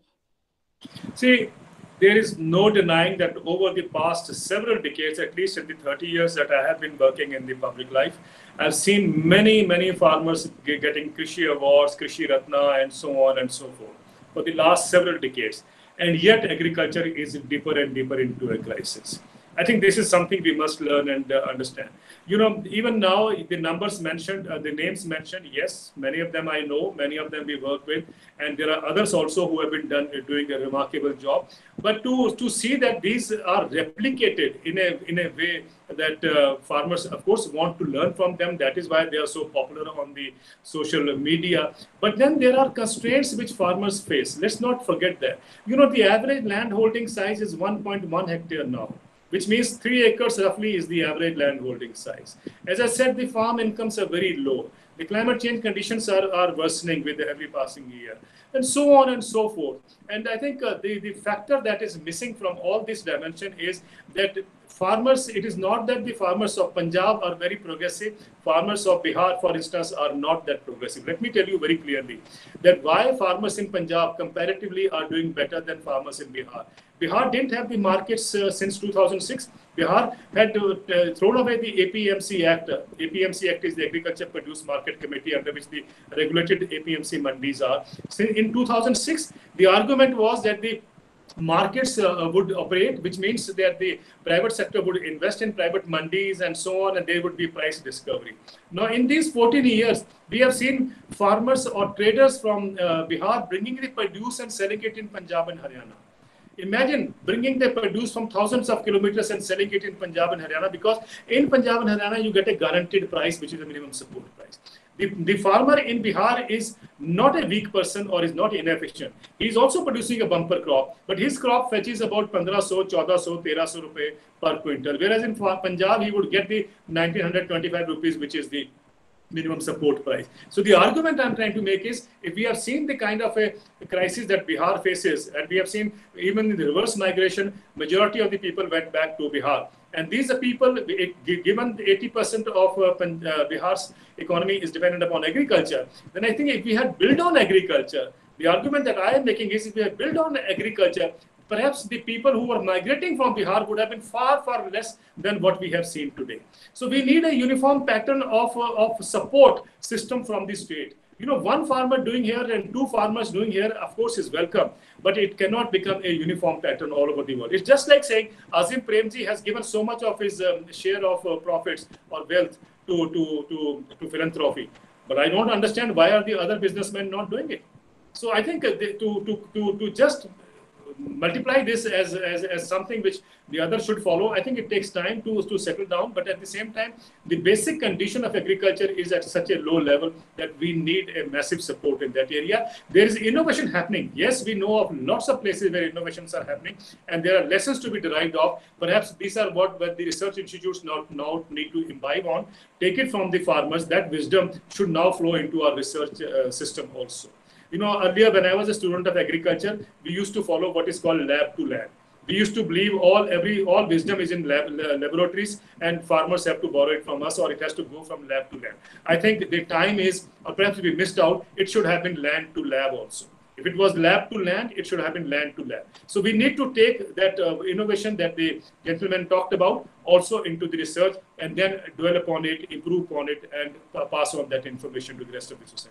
See, there is no denying that over the past several decades, at least in the thirty years that I have been working in the public life, I've seen many, many farmers getting Krishi Awards, Krishi Ratna, and so on and so forth for the last several decades. And yet agriculture is deeper and deeper into a crisis. I think this is something we must learn and uh, understand. You know, even now, the numbers mentioned, uh, the names mentioned, yes, many of them I know, many of them we work with, and there are others also who have been done, uh, doing a remarkable job. But to, to see that these are replicated in a, in a way that uh, farmers, of course, want to learn from them. That is why they are so popular on the social media. But then there are constraints which farmers face. Let's not forget that. You know, the average land holding size is one point one hectare now, which means three acres roughly is the average land holding size. As I said, the farm incomes are very low. The climate change conditions are, are worsening with every passing year, and so on and so forth. And I think uh, the, the factor that is missing from all this dimension is that farmers, it is not that the farmers of Punjab are very progressive. Farmers of Bihar, for instance, are not that progressive. Let me tell you very clearly that why farmers in Punjab comparatively are doing better than farmers in Bihar. Bihar didn't have the markets uh, since two thousand six. Bihar had uh, thrown away the A P M C Act. A P M C Act is the Agriculture Produce Market Committee under which the regulated A P M C mandis are. So in two thousand six, the argument was that the markets uh, would operate, which means that the private sector would invest in private mandis and so on, and there would be price discovery. Now, in these fourteen years, we have seen farmers or traders from uh, Bihar bringing the produce and selling it in Punjab and Haryana. Imagine bringing the produce from thousands of kilometers and selling it in Punjab and Haryana, because in Punjab and Haryana, you get a guaranteed price, which is a minimum support price. The, the farmer in Bihar is not a weak person or is not inefficient. He is also producing a bumper crop, but his crop fetches about fifteen hundred, fourteen hundred, thirteen hundred rupees per quintal. Whereas in Punjab, he would get the nineteen twenty-five rupees, which is the minimum support price. So the argument I'm trying to make is, if we have seen the kind of a crisis that Bihar faces, and we have seen even in the reverse migration, majority of the people went back to Bihar. And these are people, given eighty percent of uh, Bihar's economy is dependent upon agriculture, then I think if we had built on agriculture, the argument that I am making is, if we had built on agriculture, perhaps the people who were migrating from Bihar would have been far, far less than what we have seen today. So we need a uniform pattern of, uh, of support system from the state. You know, one farmer doing here and two farmers doing here, of course, is welcome, but it cannot become a uniform pattern all over the world. It's just like saying Azim Premji has given so much of his um, share of uh, profits or wealth to, to, to, to philanthropy. But I don't understand why are the other businessmen not doing it. So I think uh, they, to, to, to, to just multiply this as, as, as something which the other should follow, I think it takes time to, to settle down. But at the same time, the basic condition of agriculture is at such a low level that we need a massive support in that area. There is innovation happening. Yes, we know of lots of places where innovations are happening, and there are lessons to be derived of. Perhaps these are what, what the research institutes now, now need to imbibe on. Take it from the farmers. That wisdom should now flow into our research uh, system also. You know, earlier when I was a student of agriculture, we used to follow what is called lab to lab. We used to believe all every all wisdom is in lab, laboratories, and farmers have to borrow it from us, or it has to go from lab to lab. I think the time is, or perhaps we missed out, it should have been land to lab also. If it was lab to land, it should have been land to lab. So we need to take that uh, innovation that the gentleman talked about also into the research, and then dwell upon it, improve upon it, and uh, pass on that information to the rest of the society.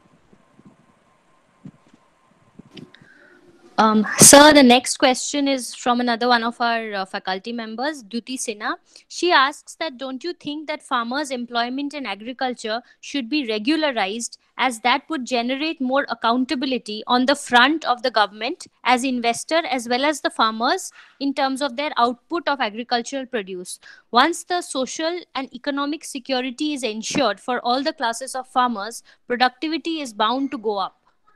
Um, sir, the next question is from another one of our uh, faculty members, Duti Sinha. She asks that, don't you think that farmers' employment in agriculture should be regularized, as that would generate more accountability on the front of the government as investor as well as the farmers in terms of their output of agricultural produce? Once the social and economic security is ensured for all the classes of farmers, productivity is bound to go up.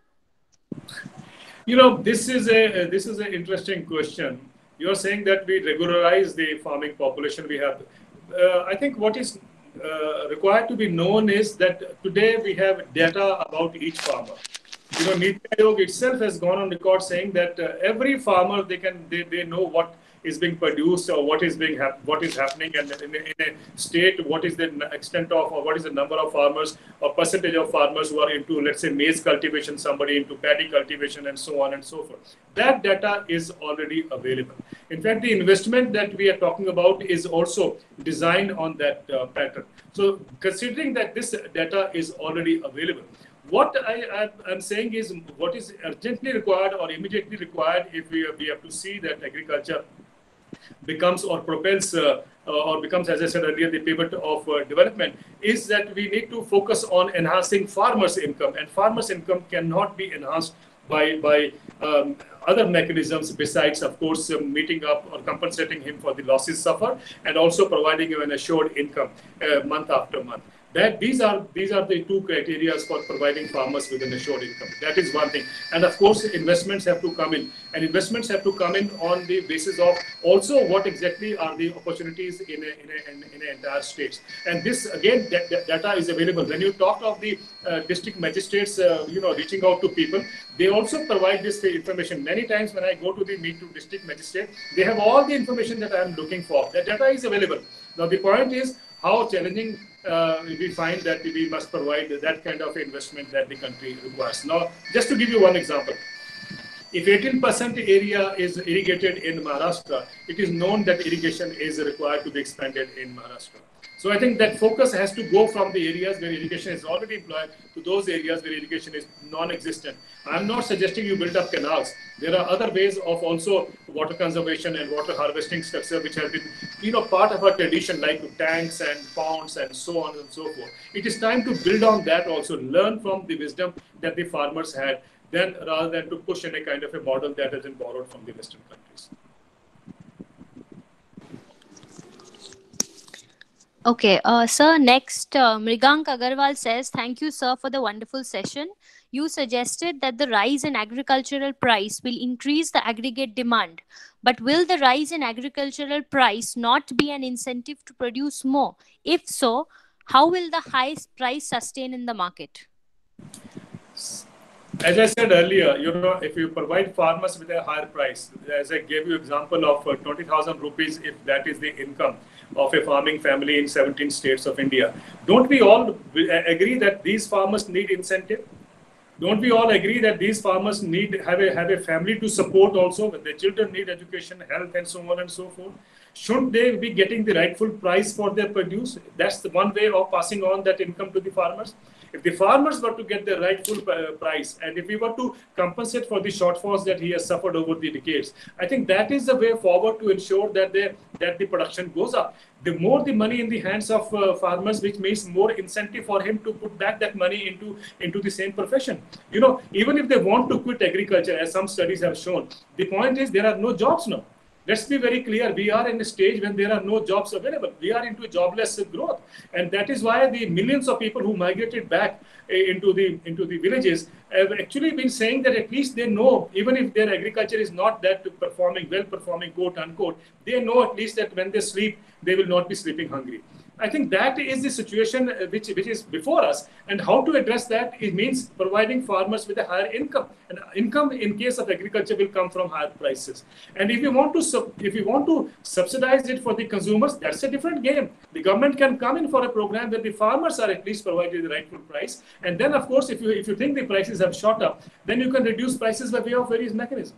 You know, this is a this is an interesting question. You are saying that we regularize the farming population we have. Uh, I think what is uh, required to be known is that today we have data about each farmer. You know, Niti Aayog itself has gone on record saying that uh, every farmer, they can they, they know what is being produced or what is being hap- what is happening, and in a, in a state, what is the extent of or what is the number of farmers or percentage of farmers who are into, let's say, maize cultivation, somebody into paddy cultivation, and so on and so forth. That data is already available. In fact, the investment that we are talking about is also designed on that uh, pattern. So considering that this data is already available, what I am saying is what is urgently required or immediately required if we, we have to see that agriculture becomes or propels uh, uh, or becomes, as I said earlier, the pivot of uh, development, is that we need to focus on enhancing farmers' income. And farmers' income cannot be enhanced by, by um, other mechanisms besides, of course, uh, meeting up or compensating him for the losses suffered and also providing him an assured income uh, month after month. That these are these are the two criteria for providing farmers with an assured income. That is one thing. And of course, investments have to come in. And investments have to come in on the basis of also what exactly are the opportunities in, a, in, a, in, in an entire state. And this, again, that, that data is available. When you talk of the uh, district magistrates, uh, you know, reaching out to people, they also provide this information. Many times when I go to the meet to district magistrate, they have all the information that I am looking for. That data is available. Now, the point is how challenging uh, we find that we must provide that kind of investment that the country requires. Now, just to give you one example, if eighteen percent area is irrigated in Maharashtra, it is known that irrigation is required to be expanded in Maharashtra. So I think that focus has to go from the areas where irrigation is already employed to those areas where irrigation is non-existent. I'm not suggesting you build up canals. There are other ways of also water conservation and water harvesting structure, which has been, you know, part of our tradition, like tanks and ponds and so on and so forth. It is time to build on that also, learn from the wisdom that the farmers had, then rather than to push in a kind of a model that has been borrowed from the Western countries. Okay, uh, sir, next, uh, Mrigank Agarwal says, thank you, sir, for the wonderful session. You suggested that the rise in agricultural price will increase the aggregate demand. But will the rise in agricultural price not be an incentive to produce more? If so, how will the high price sustain in the market? As I said earlier, you know, if you provide farmers with a higher price, as I gave you example of uh, twenty thousand rupees, if that is the income of a farming family in seventeen states of India, don't we all agree that these farmers need incentive? Don't we all agree that these farmers need have a have a family to support also? Their children need education, health, and so on and so forth. Should they be getting the rightful price for their produce? That's the one way of passing on that income to the farmers. If the farmers were to get the rightful uh, price, and if we were to compensate for the shortfalls that he has suffered over the decades, I think that is the way forward to ensure that the, that the production goes up. The more the money in the hands of uh, farmers, which means more incentive for him to put back that money into, into the same profession. You know, even if they want to quit agriculture, as some studies have shown, the point is there are no jobs now. Let's be very clear. We are in a stage when there are no jobs available. We are into jobless growth. And that is why the millions of people who migrated back into the, into the villages have actually been saying that at least they know, even if their agriculture is not that performing, well performing, quote unquote, they know at least that when they sleep, they will not be sleeping hungry. I think that is the situation which, which is before us, and how to address that, it means providing farmers with a higher income. And income in case of agriculture will come from higher prices. And if you want to if you want to subsidize it for the consumers, that's a different game. The government can come in for a program where the farmers are at least provided the rightful price. And then, of course, if you if you think the prices have shot up, then you can reduce prices by way of various mechanisms.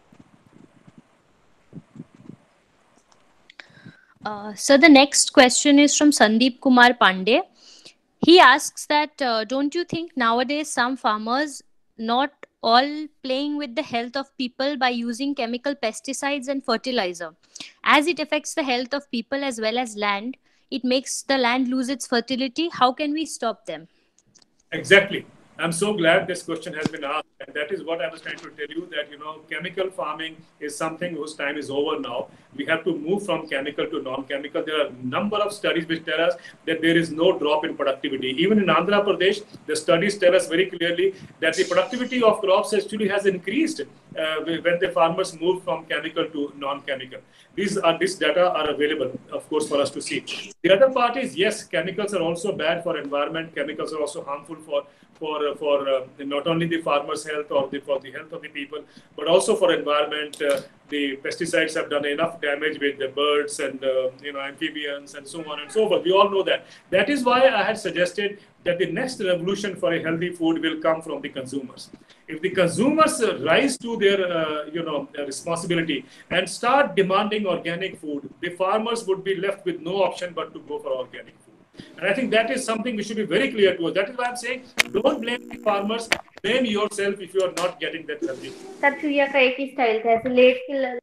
Uh, so the next question is from Sandeep Kumar Pandey. He asks that, uh, don't you think nowadays some farmers not all playing with the health of people by using chemical pesticides and fertilizer? As it affects the health of people as well as land, it makes the land lose its fertility. How can we stop them? Exactly. I'm so glad this question has been asked. And that is what I was trying to tell you, that, you know, chemical farming is something whose time is over now. We have to move from chemical to non-chemical. There are a number of studies which tell us that there is no drop in productivity. Even in Andhra Pradesh, the studies tell us very clearly that the productivity of crops actually has increased uh, when the farmers move from chemical to non-chemical. These are this data are available, of course, for us to see. The other part is, yes, chemicals are also bad for environment. Chemicals are also harmful for for uh, for uh, not only the farmers' health or the, for the health of the people, but also for environment. Uh, the pesticides have done enough damage with the birds and uh, you know amphibians and so on and so forth. We all know that. That is why I had suggested that the next revolution for a healthy food will come from the consumers. If the consumers uh, rise to their uh, you know uh, responsibility and start demanding organic food, the farmers would be left with no option but to go for organic food. And I think that is something we should be very clear to us. That is why I'm saying, don't blame the farmers, blame yourself if you are not getting that healthy food. सब चुहिया का एक ही style था, ऐसे late के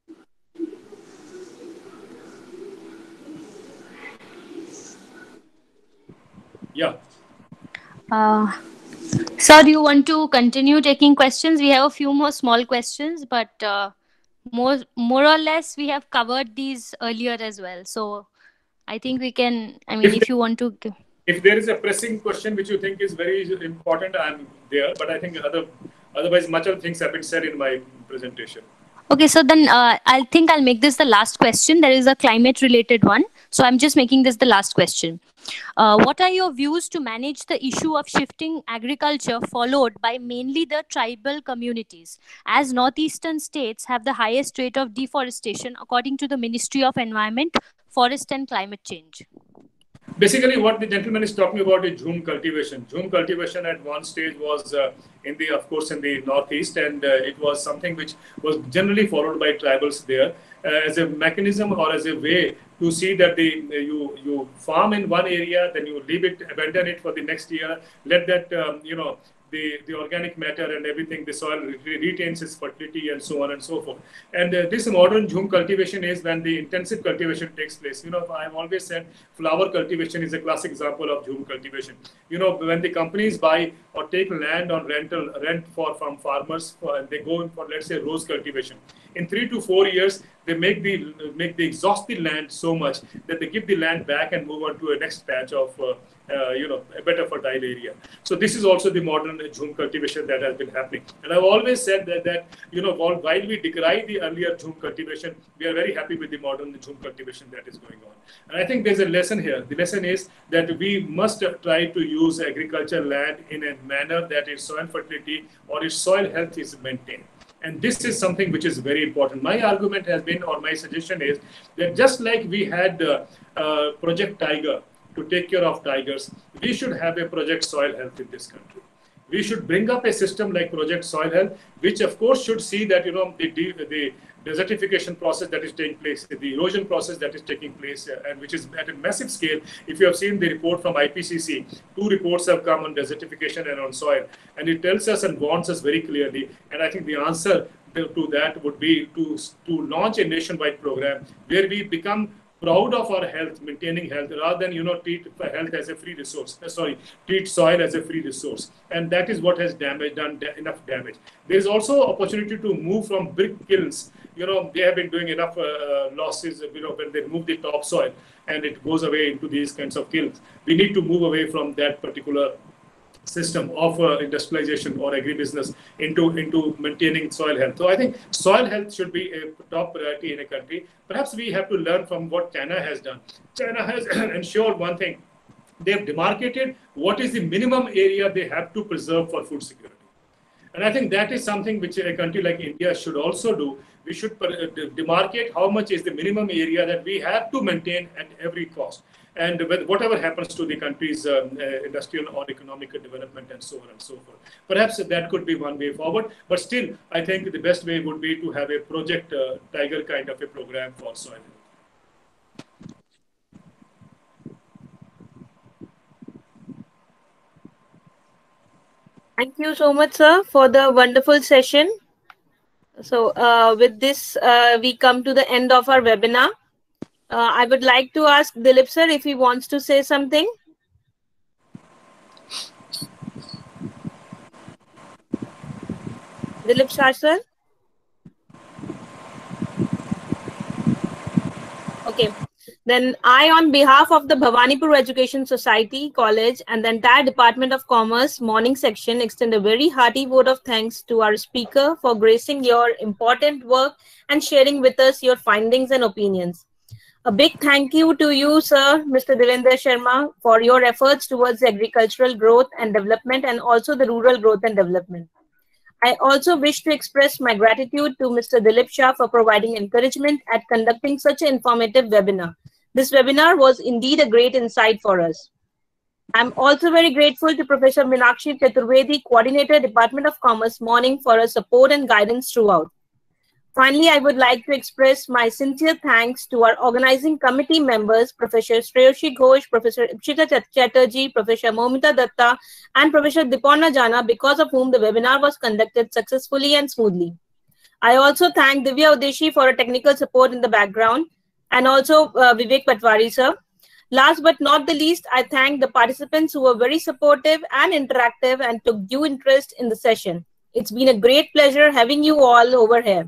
Yeah. Uh, sir, do you want to continue taking questions? We have a few more small questions, but uh, more more or less we have covered these earlier as well. So I think we can, I mean, if, if you want to... If there is a pressing question which you think is very important, I'm there. But I think other, otherwise much of things have been said in my presentation. Okay, so then uh, I think I'll make this the last question. There is a climate related one. So I'm just making this the last question. Uh, what are your views to manage the issue of shifting agriculture followed by mainly the tribal communities, as northeastern states have the highest rate of deforestation according to the Ministry of Environment, Forest and Climate Change? Basically, what the gentleman is talking about is jhum cultivation. Jhum cultivation at one stage was uh, in the, of course, in the northeast, and uh, it was something which was generally followed by tribals there uh, as a mechanism or as a way to see that the uh, you you farm in one area, then you leave it, abandon it for the next year, let that um, you know. The, the organic matter and everything, the soil re retains its fertility and so on and so forth. And uh, this modern jhum cultivation is when the intensive cultivation takes place. You know, I've always said flower cultivation is a classic example of jhum cultivation. You know, when the companies buy or take land on rental, rent for from farmers, for, they go in for, let's say, rose cultivation. In three to four years, they make the make the exhaust the land so much that they give the land back and move on to a next patch of uh, uh, you know a better fertile area. So this is also the modern jhum cultivation that has been happening. And I've always said that that you know while, while we decry the earlier jhum cultivation, we are very happy with the modern jhum cultivation that is going on. And I think there's a lesson here. The lesson is that we must try to use agricultural land in a manner that its soil fertility or its soil health is maintained. And this is something which is very important. My argument has been, or my suggestion is, that just like we had uh, uh, Project Tiger to take care of tigers, we should have a Project Soil Health in this country. We should bring up a system like Project Soil Health, which of course should see that, you know, the, the desertification process that is taking place, the erosion process that is taking place, uh, and which is at a massive scale. If you have seen the report from I P C C, two reports have come on desertification and on soil, and it tells us and warns us very clearly. And I think the answer to that would be to, to launch a nationwide program where we become proud of our health, maintaining health, rather than, you know, treat health as a free resource. Uh, sorry, treat soil as a free resource. And that is what has damage, done da enough damage. There is also opportunity to move from brick kilns. You know, they have been doing enough uh, losses, you know, when they remove the topsoil and it goes away into these kinds of kilns. We need to move away from that particular system of uh, industrialization or agribusiness into, into maintaining soil health. So I think soil health should be a top priority in a country. Perhaps we have to learn from what China has done. China has ensured one thing. They have demarcated what is the minimum area they have to preserve for food security. And I think that is something which a country like India should also do. We should demarcate how much is the minimum area that we have to maintain at every cost. And whatever happens to the country's um, uh, industrial or economic development and so on and so forth. Perhaps that could be one way forward. But still, I think the best way would be to have a Project uh, Tiger kind of a program for soil health. Thank you so much, sir, for the wonderful session. So uh, with this, uh, we come to the end of our webinar. Uh, I would like to ask Dilip sir if he wants to say something. Dilip sir. Okay. Then I, on behalf of the Bhawanipur Education Society College and the entire Department of Commerce morning section, extend a very hearty vote of thanks to our speaker for gracing your important work and sharing with us your findings and opinions. A big thank you to you, sir, Mister Devendra Sharma, for your efforts towards agricultural growth and development and also the rural growth and development. I also wish to express my gratitude to Mister Dilip Shah for providing encouragement at conducting such an informative webinar. This webinar was indeed a great insight for us. I'm also very grateful to Professor Meenakshi Chaturvedi, Coordinator, Department of Commerce, Morning, for her support and guidance throughout. Finally, I would like to express my sincere thanks to our organizing committee members, Professor Shreyoshi Ghosh, Professor Ipshita Chatterjee, Professor Momita Datta, and Professor Diparna Jana, because of whom the webinar was conducted successfully and smoothly. I also thank Divya Udeshi for her technical support in the background, and also uh, Vivek Patwari, sir. Last but not the least, I thank the participants who were very supportive and interactive and took due interest in the session. It's been a great pleasure having you all over here.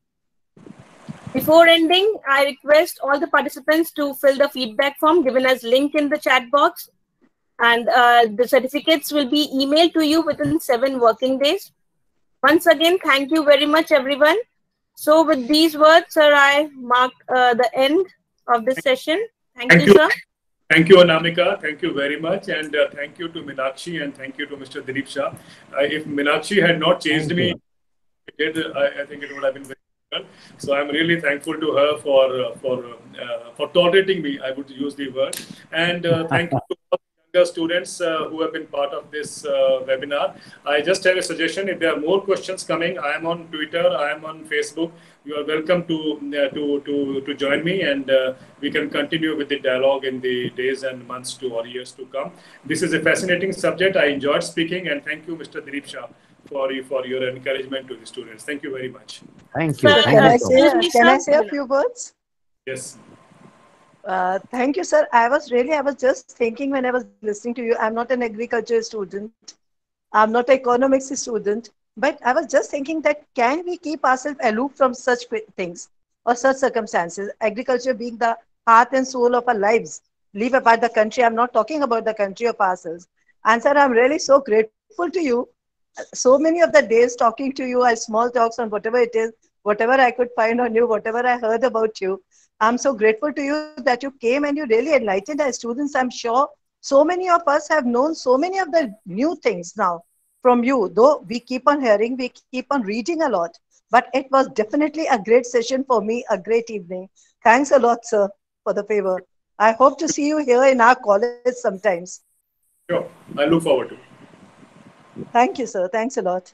Before ending, I request all the participants to fill the feedback form given as link in the chat box, and uh, the certificates will be emailed to you within seven working days. Once again, thank you very much, everyone. So with these words, sir, I mark uh, the end of this session. Thank, thank you, you, sir. Thank you, Anamika. Thank you very much. And uh, thank you to Meenakshi and thank you to Mister Dilip Shah. Uh, if Meenakshi had not chased me, it did, I, I think it would have been very difficult. So I'm really thankful to her for uh, for uh, for tolerating me, I would use the word. And uh, thank you to all the younger students uh, who have been part of this uh, webinar. I just have a suggestion. If there are more questions coming, I am on Twitter, I am on Facebook. You are welcome to uh, to to to join me, and uh, we can continue with the dialogue in the days and months to or years to come. This is a fascinating subject. I enjoyed speaking, and thank you, Mister Dilip Shah, for you for your encouragement to the students. Thank you very much. Thank you. Sir, thank can you I so say much. can I say a few words? Yes. Uh, thank you, sir. I was really, I was just thinking when I was listening to you, I'm not an agriculture student. I'm not an economics student, but I was just thinking that can we keep ourselves aloof from such things or such circumstances? Agriculture being the heart and soul of our lives. Leave apart the country. I'm not talking about the country of ourselves. And sir, I'm really so grateful to you. So many of the days talking to you, I small talks on whatever it is, whatever I could find on you, whatever I heard about you. I'm so grateful to you that you came and you really enlightened our students. I'm sure so many of us have known so many of the new things now from you, though we keep on hearing, we keep on reading a lot. But it was definitely a great session for me, a great evening. Thanks a lot, sir, for the favor. I hope to see you here in our college sometimes. Sure. I look forward to it. Thank you, sir. Thanks a lot.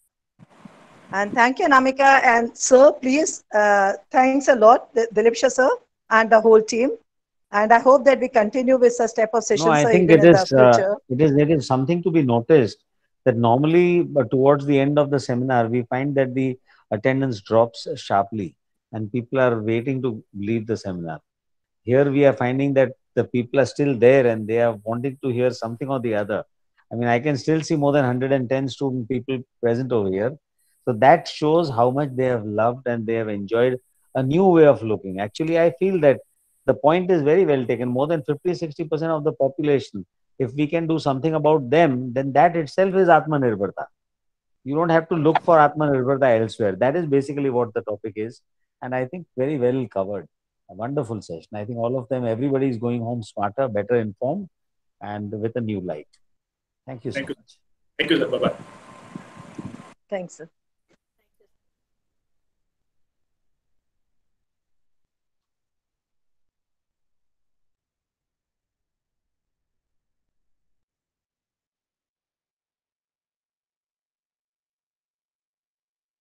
And thank you, Anamika. And sir, please, uh, thanks a lot, Dilip Shah, sir, and the whole team. And I hope that we continue with such type of sessions. No, I sir, think even it in is, the future. uh, it is, it is something to be noticed that normally uh, towards the end of the seminar, we find that the attendance drops sharply and people are waiting to leave the seminar. Here we are finding that the people are still there and they are wanting to hear something or the other. I mean, I can still see more than one hundred ten student people present over here. So that shows how much they have loved and they have enjoyed a new way of looking. Actually, I feel that the point is very well taken. More than fifty, sixty percent of the population, if we can do something about them, then that itself is Atmanirbharta. You don't have to look for Atmanirbharta elsewhere. That is basically what the topic is. And I think very well covered. A wonderful session. I think all of them, everybody is going home smarter, better informed, and with a new light. Thank you so Thank you. much. Thank you, sir. Bye-bye. Thanks, sir.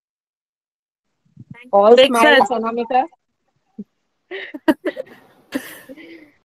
All smiles, Anamika.